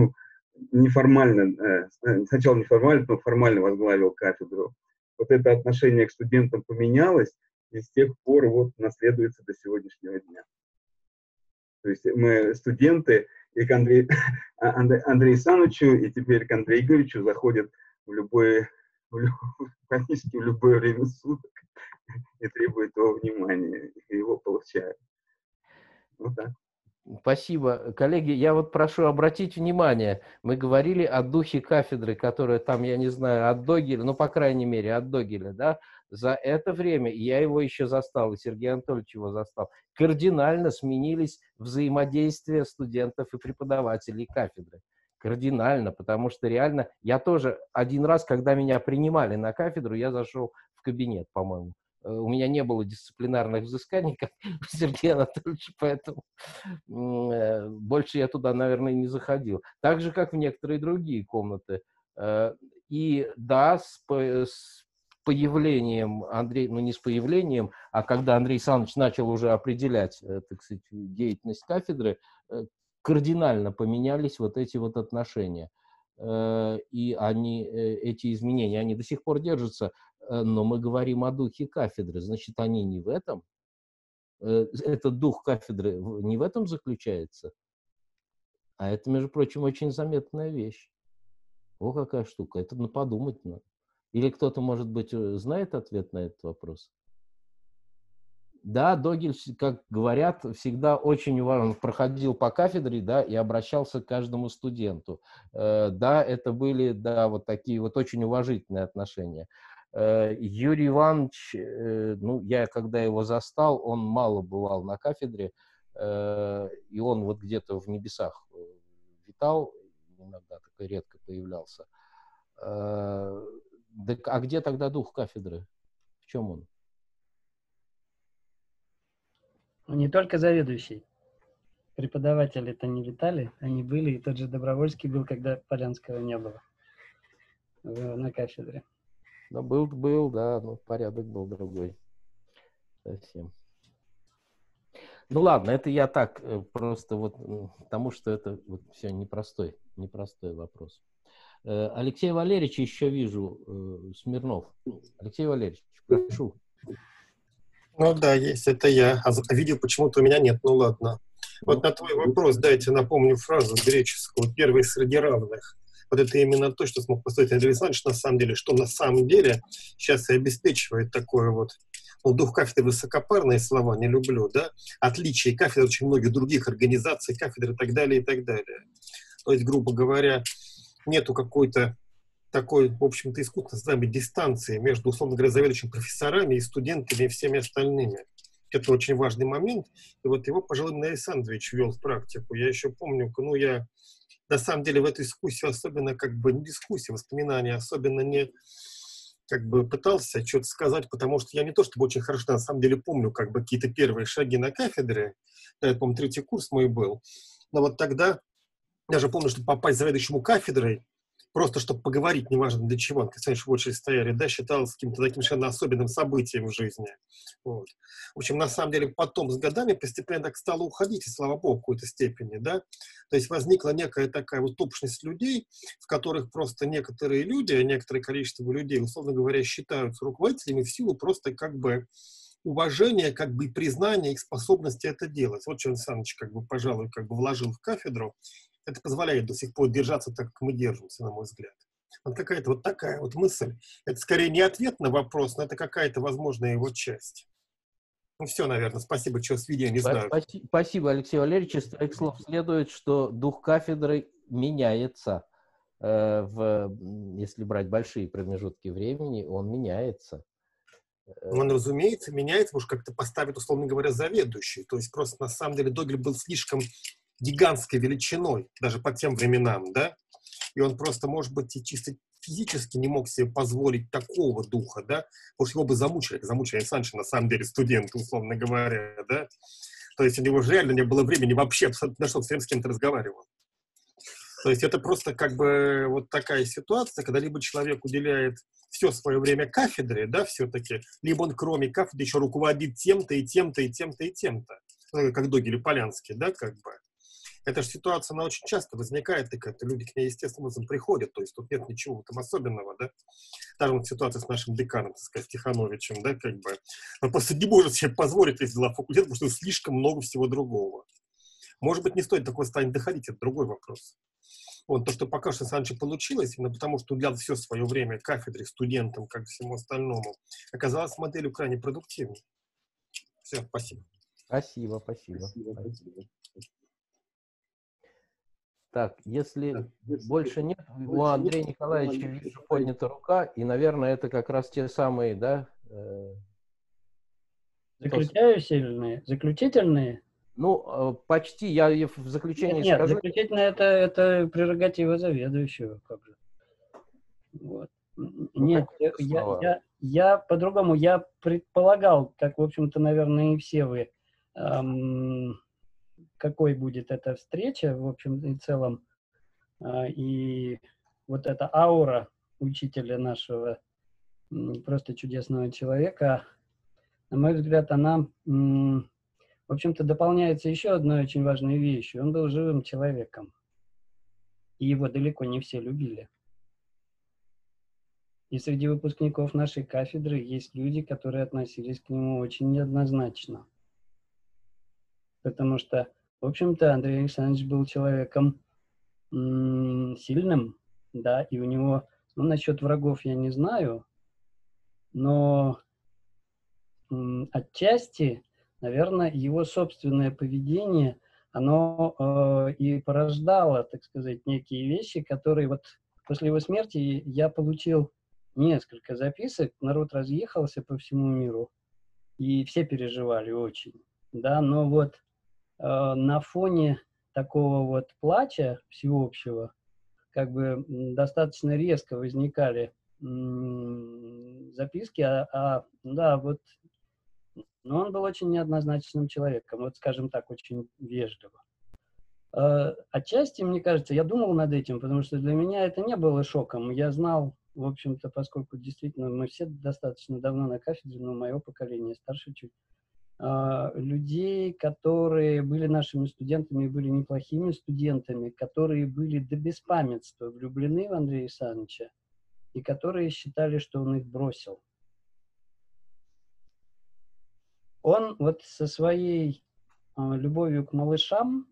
сначала неформально, но формально возглавил кафедру, вот это отношение к студентам поменялось, и с тех пор вот наследуется до сегодняшнего дня. То есть мы студенты, и к Андрею Александровичу, и теперь к Андрею Игоревичу заходят практически в любое время суток и требуют его внимания, и его получают. Вот так. Спасибо. Коллеги, я вот прошу обратить внимание, мы говорили о духе кафедры, которая там, я не знаю, от Догеля, ну, по крайней мере, от Догеля, да, за это время, и я его еще застал, и Сергей Анатольевич его застал, кардинально сменились взаимодействия студентов и преподавателей кафедры. Кардинально, потому что реально, я тоже один раз, когда меня принимали на кафедру, я зашел в кабинет, по-моему. У меня не было дисциплинарных взысканий, как у Сергея Анатольевича, поэтому больше я туда, наверное, не заходил. Так же, как в некоторые другие комнаты. И да, с появлением Андрея, ну не с появлением, а когда Андрей Александрович начал уже определять, так сказать, деятельность кафедры, кардинально поменялись вот эти вот отношения. И эти изменения, они до сих пор держатся. Но мы говорим о духе кафедры, значит, они не в этом. Этот дух кафедры не в этом заключается. А это, между прочим, очень заметная вещь. О, какая штука. Это подумать надо. Или кто-то, может быть, знает ответ на этот вопрос? Да, Догель, как говорят, всегда очень уважен. Проходил по кафедре, да, и обращался к каждому студенту. Да, это были, да, вот такие вот очень уважительные отношения. Юрий Иванович, ну, я когда его застал, он мало бывал на кафедре, и он вот где-то в небесах витал, иногда такой редко появлялся. А где тогда дух кафедры? В чем он? Не только заведующий. Преподаватели-то не летали, они были, и тот же Добровольский был, когда Полянского не было на кафедре. Ну, был, да, но порядок был другой. Совсем. Ну ладно, это я так просто вот, потому что это вот все непростой вопрос. Алексей Валерьевич еще вижу, Смирнов. Алексей Валерьевич, прошу. Ну да, есть, это я. А видео почему-то у меня нет, ну ладно. Вот на твой вопрос, дайте напомню фразу греческую «первый среди равных». Вот это именно то, что смог поставить Андрей Александрович, на самом деле, что на самом деле сейчас и обеспечивает такое вот, ну, дух кафедры высокопарные слова, не люблю, да, отличие кафедры от очень многих других организаций, кафедры и так далее, и так далее. То есть, грубо говоря, нету какой-то такой, в общем-то, искусственно создаваемой дистанции между, условно говоря, заведующими профессорами и студентами и всеми остальными. Это очень важный момент. И вот его, пожалуй, Андрей Александрович ввел в практику. Я еще помню, ну, я на самом деле в эту дискуссию особенно, как бы, не дискуссию, воспоминания, особенно не, как бы, пытался что-то сказать, потому что я не то чтобы очень хорошо, на самом деле, помню, как бы, какие-то первые шаги на кафедре. Да, это, по-моему, 3-й курс мой был. Но вот тогда, я же помню, что попасть заведующему кафедрой, просто чтобы поговорить, неважно для чего, конечно, в очередь стояли, да, считалось каким-то таким совершенно особенным событием в жизни. Вот. В общем, на самом деле, потом с годами постепенно так стало уходить, и слава богу, в какой-то степени, да. То есть возникла некая такая вот общность людей, в которых просто некоторые люди, некоторое количество людей, условно говоря, считаются руководителями в силу просто как бы уважения, как бы и признания их способности это делать. Вот что Александрович, как бы, пожалуй, как бы вложил в кафедру. Это позволяет до сих пор держаться так, как мы держимся, на мой взгляд. Вот какая-то вот такая вот мысль. Это скорее не ответ на вопрос, но это какая-то возможная его часть. Ну все, наверное. Спасибо, что с видео не знаю. Спасибо, Алексей Валерьевич. Из твоих слов следует, что дух кафедры меняется. Если брать большие промежутки времени, он меняется. Он, разумеется, меняется, потому что как-то поставит, условно говоря, заведующий. То есть просто на самом деле Догель был слишком гигантской величиной, даже по тем временам, да, и он просто, может быть, и чисто физически не мог себе позволить такого духа, да, потому что его бы замучили Александрович, на самом деле, студенты, условно говоря, да, то есть у него же реально не было времени вообще абсолютно, что с кем-то разговаривал. То есть это просто как бы вот такая ситуация, когда либо человек уделяет все свое время кафедре, да, все-таки, либо он кроме кафедры еще руководит тем-то и тем-то и тем-то и тем-то, как Догель и Полянский, да, как бы. Эта же ситуация, она очень часто возникает, и как-то люди к ней естественным образом приходят, то есть тут нет ничего там особенного, да. Даже вот ситуация с нашим деканом, так сказать, Тихановичем, да, как бы. Он просто не может себе позволить весь дела факультета, потому что слишком много всего другого. Может быть, не стоит такого состояния доходить, это другой вопрос. Вот то, что пока что с Александром получилось, именно потому что уделял все свое время кафедре, студентам, как и всему остальному, оказалось моделью крайне продуктивной. Все, спасибо. Спасибо. Так, если больше нет, у Андрея Николаевича вижу поднята рука, и, наверное, это как раз те самые, да? Заключительные? Ну, почти. Я в заключении нет, скажу. Заключительные это прерогатива заведующего, как же. Вот. Нет, я по-другому, я предполагал, как, в общем-то, наверное, и все вы, какой будет эта встреча, в общем и целом, и вот эта аура учителя нашего, просто чудесного человека, на мой взгляд, она, в общем-то, дополняется еще одной очень важной вещью. Он был живым человеком, и его далеко не все любили. И среди выпускников нашей кафедры есть люди, которые относились к нему очень неоднозначно. Потому что, в общем-то, Андрей Александрович был человеком сильным, да, и у него, ну, насчет врагов я не знаю, но отчасти, наверное, его собственное поведение, оно и порождало, так сказать, некие вещи, которые вот после его смерти я получил несколько записок, народ разъехался по всему миру, и все переживали очень, да, но вот на фоне такого вот плача всеобщего, как бы достаточно резко возникали записки, да, вот, но он был очень неоднозначным человеком, вот, скажем так, очень вежливо. Отчасти, мне кажется, я думал над этим, потому что для меня это не было шоком. Я знал, в общем-то, поскольку действительно мы все достаточно давно на кафедре, но мое поколение старше чуть, людей, которые были нашими студентами, были неплохими студентами, которые были до беспамятства влюблены в Андрея Саныча и которые считали, что он их бросил. Он вот со своей любовью к малышам,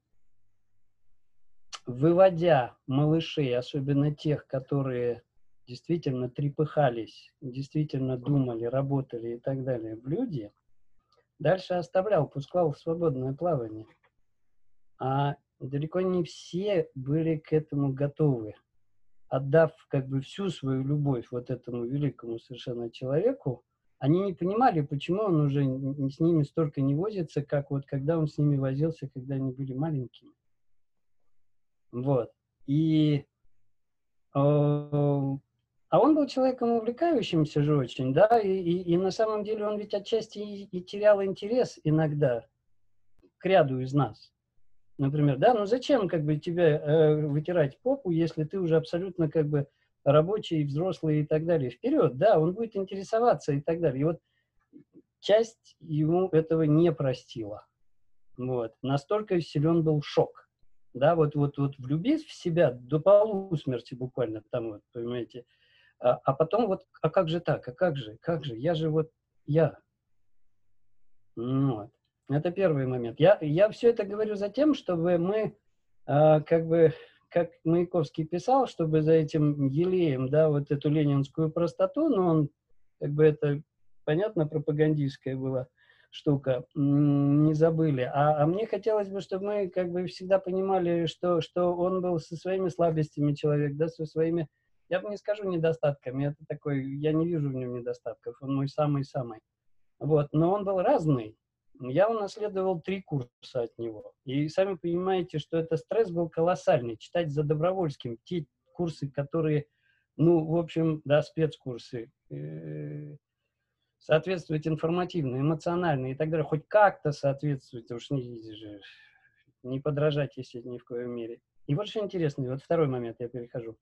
выводя малышей, особенно тех, которые действительно трепыхались, действительно думали, работали и так далее в люди, дальше оставлял, пускал в свободное плавание. А далеко не все были к этому готовы. Отдав как бы всю свою любовь вот этому великому совершенно человеку, они не понимали, почему он уже с ними столько не возится, как вот когда он с ними возился, когда они были маленькими. Вот. И а он был человеком увлекающимся же очень, да, и на самом деле он ведь отчасти и терял интерес иногда к ряду из нас. Например, да, ну зачем как бы тебе вытирать попу, если ты уже абсолютно как бы рабочий, взрослый и так далее. Вперед, да, он будет интересоваться и так далее. И вот часть ему этого не простила. Вот. Настолько силен был шок. Да, вот влюбись в себя до полусмерти буквально там, вот, понимаете. А потом вот, а как же так, а как же, я же вот, я. Вот. Это первый момент. Я все это говорю за тем, чтобы мы, как бы, как Маяковский писал, чтобы за этим елеем, да, вот эту ленинскую простоту, но он, как бы это, понятно, пропагандистская была штука, не забыли. А мне хотелось бы, чтобы мы, как бы, всегда понимали, что он был со своими слабостями человек, да, со своими, я бы не скажу недостатками, это такой, я не вижу в нем недостатков, он мой самый-самый. Вот, но он был разный. Я унаследовал 3 курса от него. И сами понимаете, что это стресс был колоссальный. Читать за Добровольским те курсы, которые, ну, в общем, да, спецкурсы, соответствовать информативно, эмоционально и так далее, хоть как-то соответствовать, уж не подражать, если ни в коем мере. И вот что интересно, вот второй момент, я перехожу.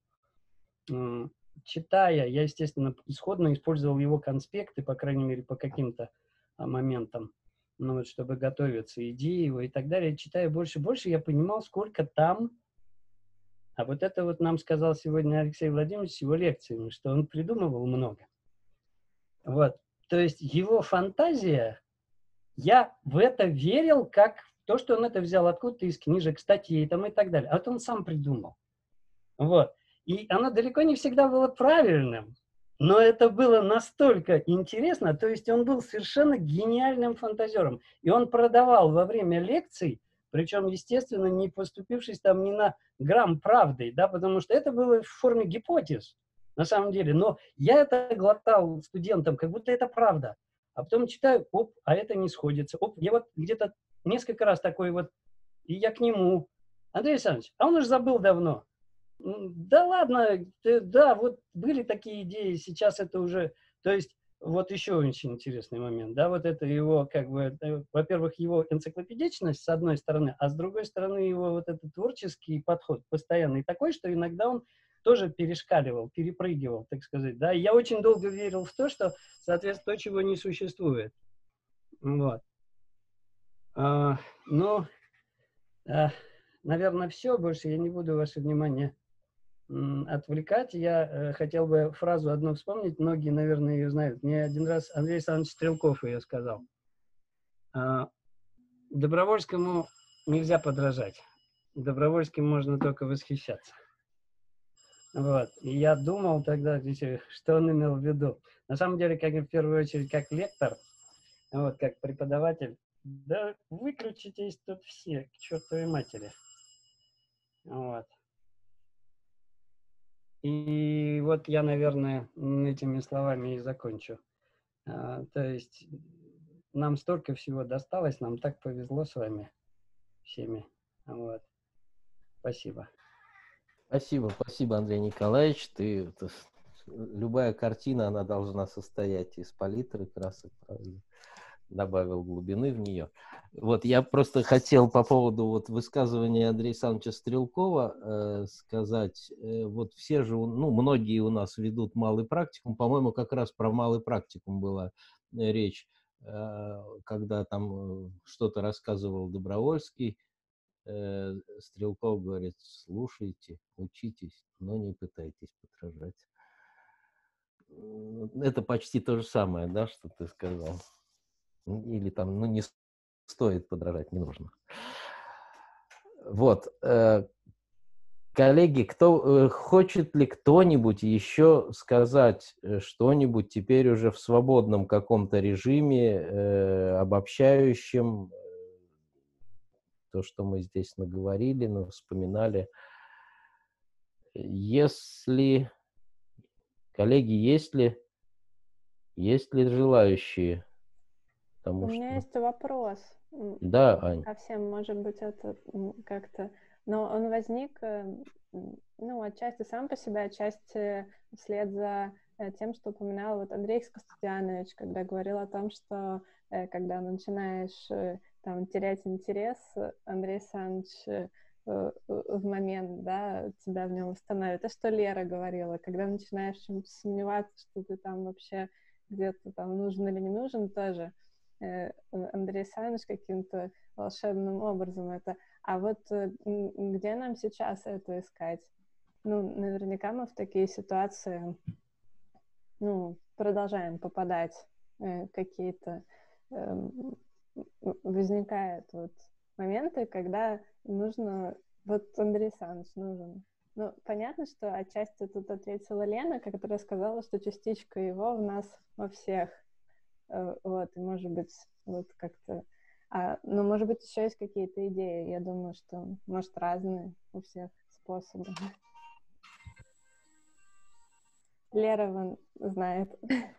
Читая, я, естественно, исходно использовал его конспекты, по крайней мере, по каким-то моментам, ну, вот, чтобы готовиться, идеи его и так далее. Читая больше, я понимал, сколько там, а вот это вот нам сказал сегодня Алексей Владимирович с его лекциями, что он придумывал много. Вот, то есть его фантазия, я в это верил, как в то, что он это взял откуда-то из книжек, статей там и так далее. А это он сам придумал. Вот. И оно далеко не всегда было правильным, но это было настолько интересно, то есть он был совершенно гениальным фантазером. И он продавал во время лекций, причем, естественно, не поступившись там ни на грамм правдой, да, потому что это было в форме гипотез, на самом деле. Но я это глотал студентам, как будто это правда. А потом читаю, оп, а это не сходится. Оп, я вот где-то несколько раз такой вот, и я к нему. Андрей Александрович, а он уже забыл давно. Да ладно, да, вот были такие идеи, сейчас это уже, то есть, вот еще очень интересный момент, да, вот это его, как бы, во-первых, его энциклопедичность, с одной стороны, а с другой стороны, его вот этот творческий подход постоянный такой, что иногда он тоже перешкаливал, перепрыгивал, так сказать, да, и я очень долго верил в то, что, соответственно, то, чего не существует, вот. Наверное, все, больше я не буду ваше внимание отвлекать. Я хотел бы фразу одну вспомнить, многие, наверное, ее знают. Мне один раз Андрей Александрович Стрелков ее сказал. Добровольскому нельзя подражать. Добровольским можно только восхищаться. Вот. И я думал тогда, что он имел в виду. На самом деле, как в первую очередь, как лектор, вот, как преподаватель, да выключитесь тут все к чертовой матери. Вот. И вот я, наверное, этими словами и закончу. То есть нам столько всего досталось, нам так повезло с вами всеми. Вот. Спасибо. Спасибо, Андрей Николаевич. Любая картина, она должна состоять из палитры красок, правильно? Добавил глубины в нее. Вот я просто хотел по поводу вот высказывания Андрея Александровича Стрелкова сказать, вот все же, ну, многие у нас ведут малый практикум, по-моему, как раз про малый практикум была речь. когда там что-то рассказывал Добровольский, Стрелков говорит: слушайте, учитесь, но не пытайтесь подражать. Это почти то же самое, да, что ты сказал. Или там, ну, не стоит подражать, не нужно. Вот. Коллеги, хочет ли кто-нибудь еще сказать что-нибудь теперь уже в свободном каком-то режиме, обобщающем то, что мы здесь наговорили, вспоминали? Если, коллеги, есть ли желающие? У меня есть вопрос. Да, Ань. Совсем, может быть, это как-то... Но он возник, ну, отчасти сам по себе, отчасти вслед за тем, что упоминал вот Андрей Костадьянович, когда говорил о том, что когда начинаешь там терять интерес, Андрей Александрович в момент, да, тебя в нем восстановит. А что Лера говорила, когда начинаешь сомневаться, что ты там вообще где-то там нужен или не нужен, тоже Андрей Александрович каким-то волшебным образом это. А вот где нам сейчас это искать? Ну, наверняка мы в такие ситуации, ну, продолжаем попадать, какие-то возникают вот моменты, когда нужно, вот Андрей Александрович нужен. Ну, понятно, что отчасти тут ответила Лена, которая сказала, что частичка его в нас во всех. Вот, и может быть, вот как-то... но, может быть, еще есть какие-то идеи. Я думаю, что, может, разные у всех способы. Лера вон знает.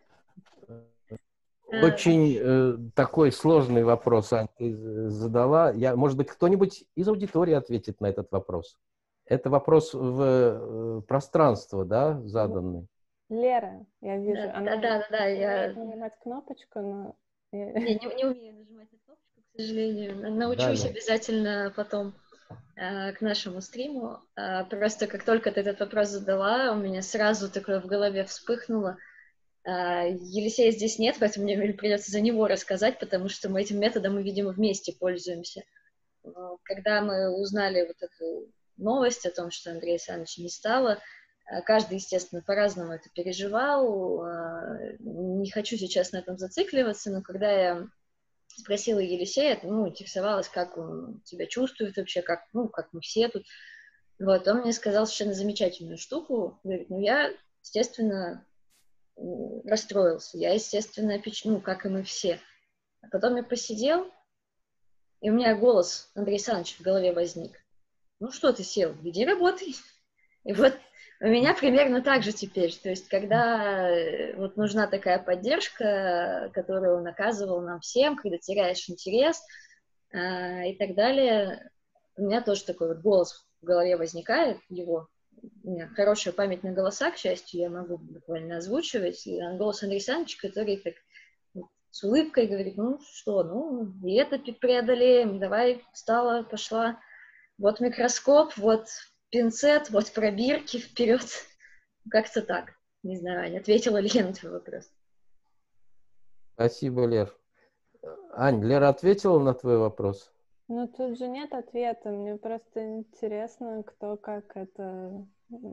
Очень такой сложный вопрос, Ань, ты задала. Может быть, кто-нибудь из аудитории ответит на этот вопрос? Это вопрос в пространство, да, заданный? Лера, я вижу. Да, я... нажимать кнопочку, но... Не умею нажимать на кнопочку, к сожалению. Научусь обязательно потом к нашему стриму. Просто как только ты этот вопрос задала, у меня сразу такое в голове вспыхнуло. Елисея здесь нет, поэтому мне придется за него рассказать, потому что мы этим методом, видимо, вместе пользуемся. Когда мы узнали вот эту новость о том, что Андрея Александровича не стало, каждый, естественно, по-разному это переживал. Не хочу сейчас на этом зацикливаться, но когда я спросила Елисея, интересовалась, как он себя чувствует вообще, как мы все тут. Вот, он мне сказал совершенно замечательную штуку. Говорит, я, естественно, расстроился. Я, естественно, как и мы все. А потом я посидел, и у меня голос Андрея Александровича в голове возник. Ну что ты сел? Иди работай. И вот у меня примерно так же теперь. То есть, когда вот нужна такая поддержка, которую он оказывал нам всем, когда теряешь интерес и так далее, у меня тоже такой вот голос в голове возникает, его. У меня хорошая память на голоса, к счастью, я могу буквально озвучивать. И голос Андрея Александровича, который так с улыбкой говорит, и это преодолеем, давай, встала, пошла. Вот микроскоп, вот пинцет, вот пробирки, вперед. Как-то так. Не знаю, Аня, ответила ли я на твой вопрос? Спасибо, Лер. Ань, Лера ответила на твой вопрос? Ну, тут же нет ответа. Мне просто интересно, кто как это...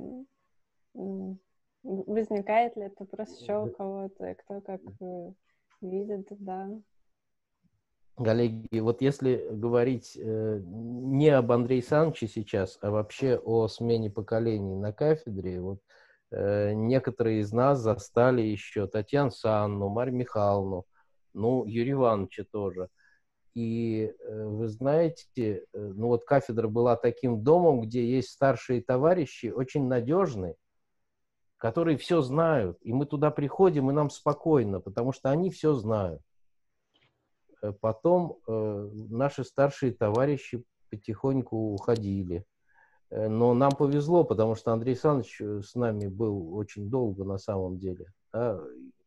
Возникает ли это просто еще у кого-то, и кто как видит, да. Коллеги, вот если говорить не об Андрее Александровиче сейчас, а вообще о смене поколений на кафедре, вот некоторые из нас застали еще Татьяну Санну, Марью Михайловну, Юрия Ивановича тоже. И вы знаете, вот кафедра была таким домом, где есть старшие товарищи, очень надежные, которые все знают. И мы туда приходим, и нам спокойно, потому что они все знают. Потом наши старшие товарищи потихоньку уходили. Но нам повезло, потому что Андрей Александрович с нами был очень долго на самом деле. Да,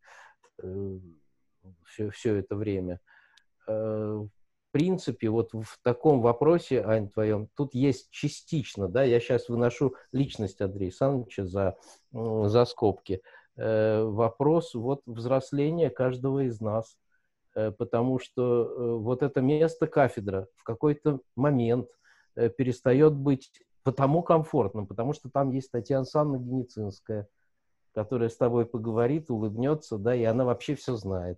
все это время. В принципе, вот в таком вопросе, Ань, твоем, тут есть частично, да, я сейчас выношу личность Андрея Александровича за скобки. Вопрос вот взросления каждого из нас. потому что вот это место кафедра в какой-то момент перестает быть потому комфортным, потому что там есть Татьяна Александровна Геницинская, которая с тобой поговорит, улыбнется, да, и она вообще все знает.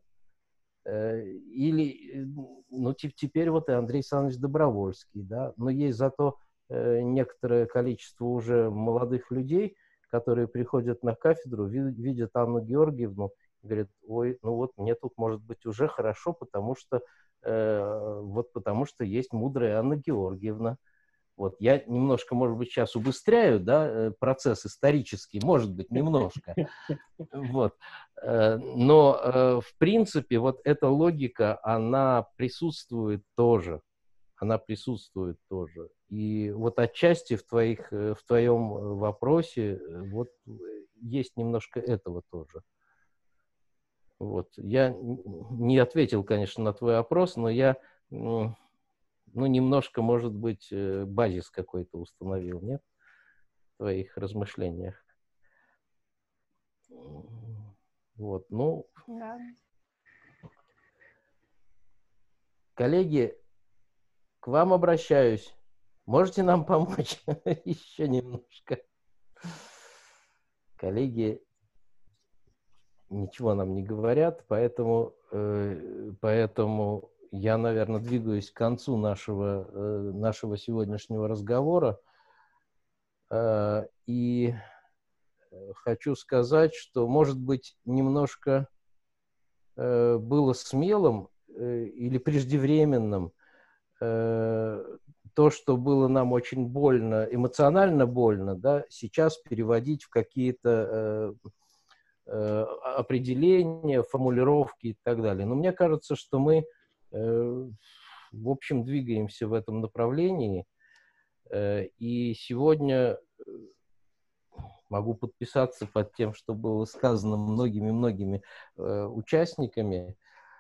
Или, ну, теперь вот и Андрей Александрович Добровольский, да, но есть зато некоторое количество уже молодых людей, которые приходят на кафедру, видят Анну Георгиевну, говорят, ой, ну вот мне тут может быть уже хорошо, потому что потому что есть мудрая Анна Георгиевна. Вот, я немножко, может быть, сейчас убыстряю, да, процесс исторический, может быть, немножко. Вот. Но, в принципе, вот эта логика, она присутствует тоже. Она присутствует тоже. И вот отчасти в твоем вопросе вот есть немножко этого тоже. Вот. Я не ответил, конечно, на твой вопрос, но я... Ну, немножко, может быть, базис какой-то установил, нет? В твоих размышлениях. Вот, ну... Да. Коллеги, к вам обращаюсь. Можете нам помочь еще немножко? Коллеги ничего нам не говорят, поэтому я, наверное, двигаюсь к концу нашего сегодняшнего разговора. И хочу сказать, что, может быть, немножко было смелым или преждевременным то, что было нам очень больно, эмоционально больно, да, сейчас переводить в какие-то определения, формулировки и так далее. Но мне кажется, что мы, в общем, двигаемся в этом направлении. И сегодня могу подписаться под тем, что было сказано многими-многими участниками.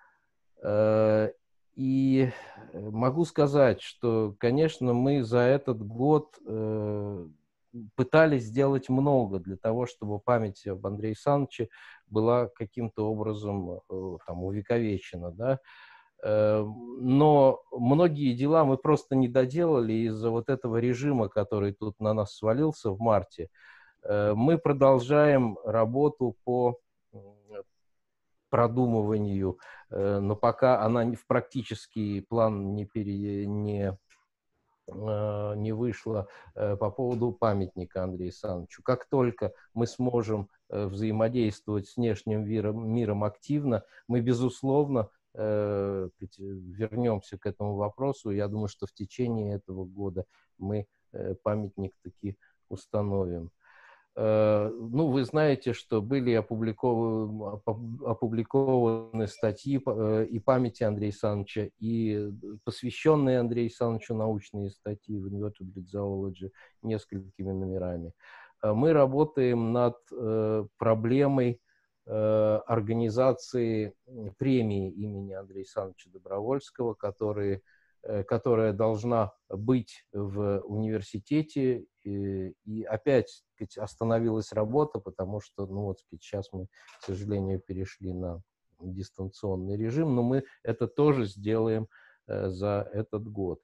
И могу сказать, что, конечно, мы за этот год пытались сделать много для того, чтобы память об Андрее Александровиче была каким-то образом там увековечена, да. Но многие дела мы просто не доделали из-за вот этого режима, который тут на нас свалился в марте. Мы продолжаем работу по продумыванию, но пока она в практический план не вышла по поводу памятника Андрею Александровичу. Как только мы сможем взаимодействовать с внешним миром активно, мы, безусловно, вернемся к этому вопросу. Я думаю, что в течение этого года мы памятник таки установим. Ну, вы знаете, что были опубликованы статьи и памяти Андрея Александровича, и посвященные Андрею Александровичу научные статьи в Invertebrate Zoology несколькими номерами. Мы работаем над проблемой организации премии имени Андрея Александровича Добровольского, которая должна быть в университете, и опять, сказать, остановилась работа, потому что, ну вот, сказать, сейчас мы, к сожалению, перешли на дистанционный режим, но мы это тоже сделаем за этот год.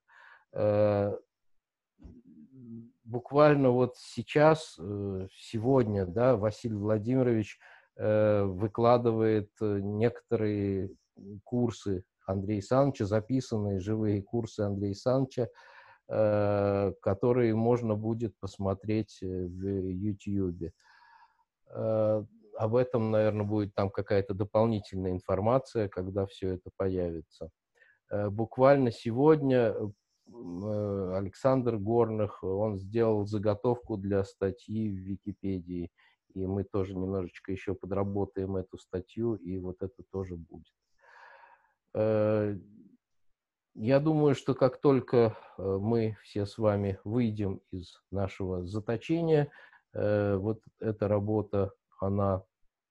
Буквально вот сейчас, сегодня, да, Василий Владимирович выкладывает некоторые курсы Андрея Александровича, записанные живые курсы Андрея Александровича, которые можно будет посмотреть в YouTube. Об этом, наверное, будет там какая-то дополнительная информация, когда все это появится. Буквально сегодня Александр Горных, он сделал заготовку для статьи в Википедии, и мы тоже немножечко еще подработаем эту статью, и вот это тоже будет. Я думаю, что как только мы все с вами выйдем из нашего заточения, вот эта работа, она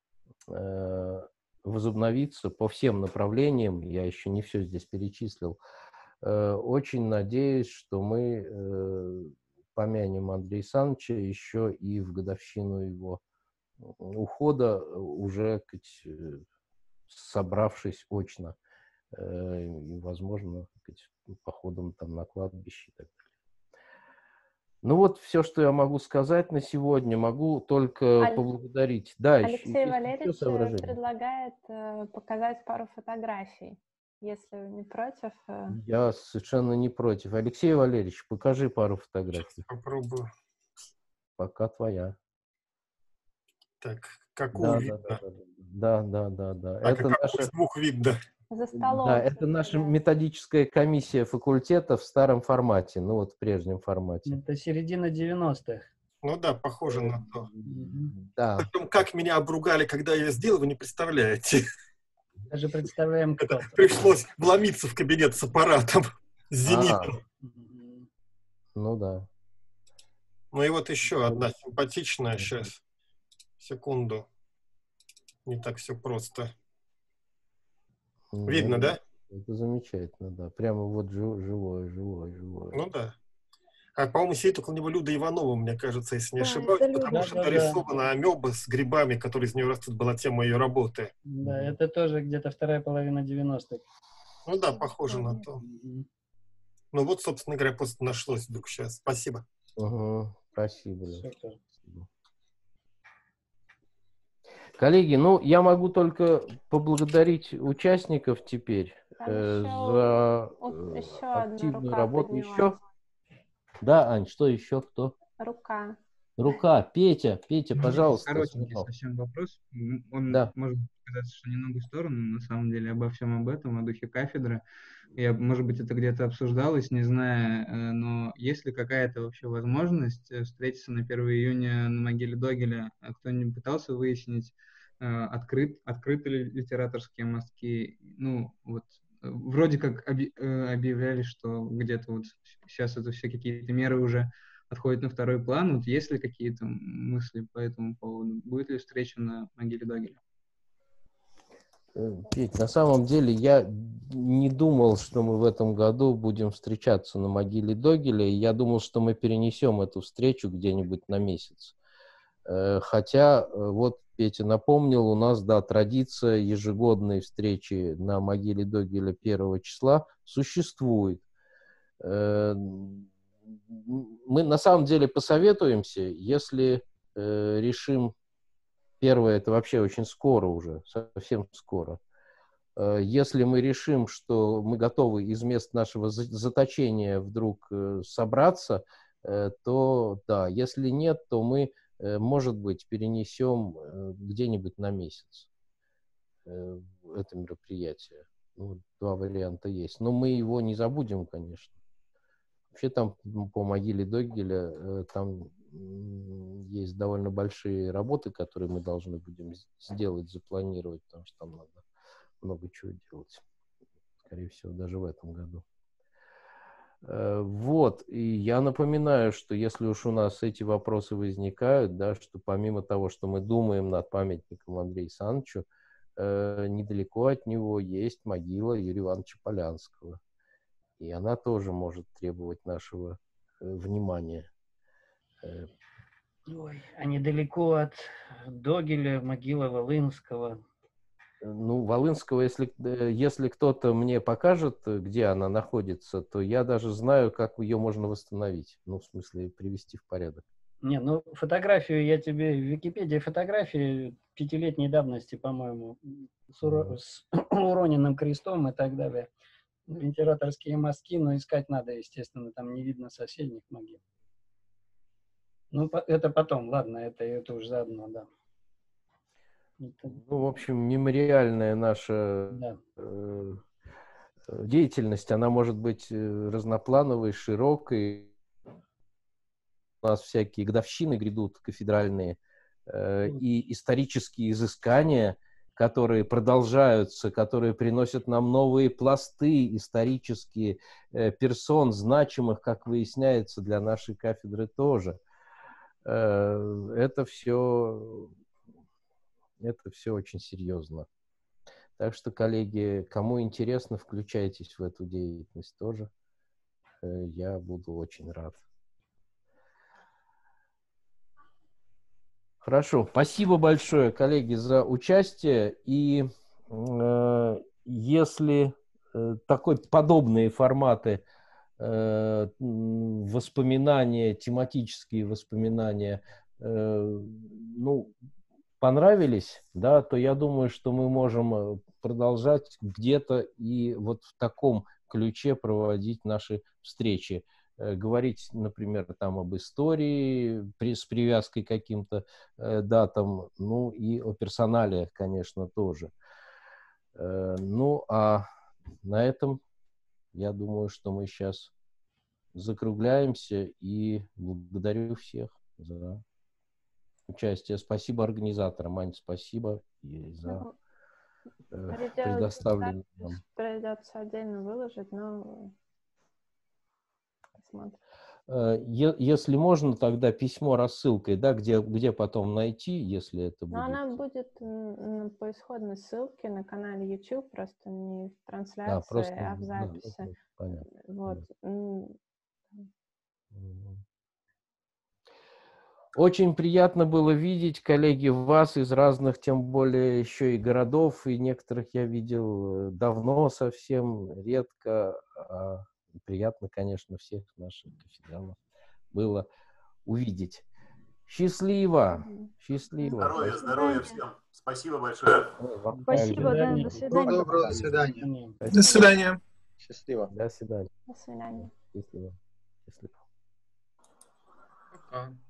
возобновится по всем направлениям. Я еще не все здесь перечислил. Очень надеюсь, что мы помянем Андрея Александровича еще и в годовщину его ухода, уже собравшись очно. и, возможно, походом там на кладбище и так далее. Ну вот все, что я могу сказать на сегодня. Могу только поблагодарить. Да, Алексей еще Валерьевич соображения? предлагает показать пару фотографий, если вы не против. Я совершенно не против. Алексей Валерьевич, покажи пару фотографий. Попробую. Пока твоя. Так, какую видно? Да. Так, Это какую из двух видно? За столом. Да, это наша методическая комиссия факультета в старом формате, ну вот в прежнем формате. Это середина 90-х. Ну да, похоже на то. Да. Потом, как меня обругали, когда я сделал, вы не представляете. Даже представляем, кто. Пришлось вломиться в кабинет с аппаратом, с зенитом. Ну да. Ну и вот еще одна симпатичная. Сейчас, секунду. Не так все просто. Видно, да? Это замечательно, да. Прямо вот живое. Ну да. А, по-моему, сидит около него Люда Иванова, мне кажется, если не ошибаюсь, потому что нарисована амеба с грибами, которые из нее растут, была тема ее работы. Да, это тоже где-то вторая половина 90-х. Ну да, похоже на то. Ну вот, собственно говоря, просто нашлось вдруг сейчас. Спасибо. Спасибо. Коллеги, ну, я могу только поблагодарить участников теперь за активную работу. Еще? Да, Ань, что еще? Кто? Рука. Петя, пожалуйста. Коротенький совсем вопрос. Он может показаться, что немного в сторону, но на самом деле обо всем об этом, о духе кафедры. Может быть, это где-то обсуждалось, не знаю, но есть ли какая-то вообще возможность встретиться на 1 июня на могиле Догеля? Кто-нибудь пытался выяснить, открыты ли литераторские мостки? Ну, вот, вроде как объявляли, что где-то вот сейчас это все какие-то меры уже отходят на второй план. Вот есть ли какие-то мысли по этому поводу? Будет ли встреча на могиле Догеля? Петь, на самом деле я не думал, что мы в этом году будем встречаться на могиле Догеля. Я думал, что мы перенесем эту встречу где-нибудь на месяц. Хотя, вот Петя напомнил, у нас, да, традиция ежегодной встречи на могиле Догеля 1 числа существует. Мы на самом деле посоветуемся, если решим, первое, это вообще очень скоро уже, совсем скоро. Если мы решим, что мы готовы из мест нашего заточения вдруг собраться, то да, если нет, то мы, может быть, перенесем где-нибудь на месяц это мероприятие. Ну, 2 варианта есть. Но мы его не забудем, конечно. Вообще там по могиле Догеля там есть довольно большие работы, которые мы должны будем сделать, запланировать, потому что там надо много чего делать. Скорее всего, даже в этом году. Вот, и я напоминаю, что если уж у нас эти вопросы возникают, да, что помимо того, что мы думаем над памятником Андрею Санычу, недалеко от него есть могила Юрия Ивановича Полянского. И она тоже может требовать нашего внимания. Ой, а недалеко от Догеля могила Волынского. Ну, Волынского, если кто-то мне покажет, где она находится, то я даже знаю, как ее можно восстановить. Ну, в смысле, привести в порядок. Не, ну, фотографию я тебе... В Википедии фотографии 5-летней давности, по-моему, с уроненным крестом и так далее. Императорские мостки, но искать надо, естественно, там не видно соседних могил. Ну, это потом, ладно, это уже заодно, да. Ну, в общем, мемориальная наша деятельность, она может быть разноплановой, широкой. У нас всякие годовщины грядут кафедральные, и исторические изыскания, которые продолжаются, которые приносят нам новые пласты исторические персон, значимых, как выясняется, для нашей кафедры тоже. Это все очень серьезно. Так что, коллеги, кому интересно, включайтесь в эту деятельность тоже. Я буду очень рад. Хорошо. Спасибо большое, коллеги, за участие. И если такой подобные форматы воспоминания, тематические воспоминания, ну, понравились, да, то я думаю, что мы можем продолжать где-то и вот в таком ключе проводить наши встречи. Говорить, например, там об истории с привязкой к каким-то датам, ну и о персоналиях, конечно, тоже. Ну, а на этом я думаю, что мы сейчас закругляемся, и благодарю всех за участие. Спасибо организаторам. Ань, спасибо и за предоставленное нам. Придется отдельно выложить, но посмотрим. Если можно, тогда письмо рассылкой, да, где потом найти, если это будет. Но она будет по исходной ссылке на канале YouTube, просто не в трансляции, а в записи. Да, понятно. Вот. Очень приятно было видеть, коллеги, вас из разных, тем более еще и городов, и некоторых я видел давно совсем, редко. Приятно, конечно, всех наших кафедралов было увидеть. Счастливо! Счастливо! Здоровья всем! Спасибо большое! Спасибо, да, до свидания. Доброго, до свидания. До свидания. Счастливо. До свидания. До свидания. Счастливо. Счастливо. Пока.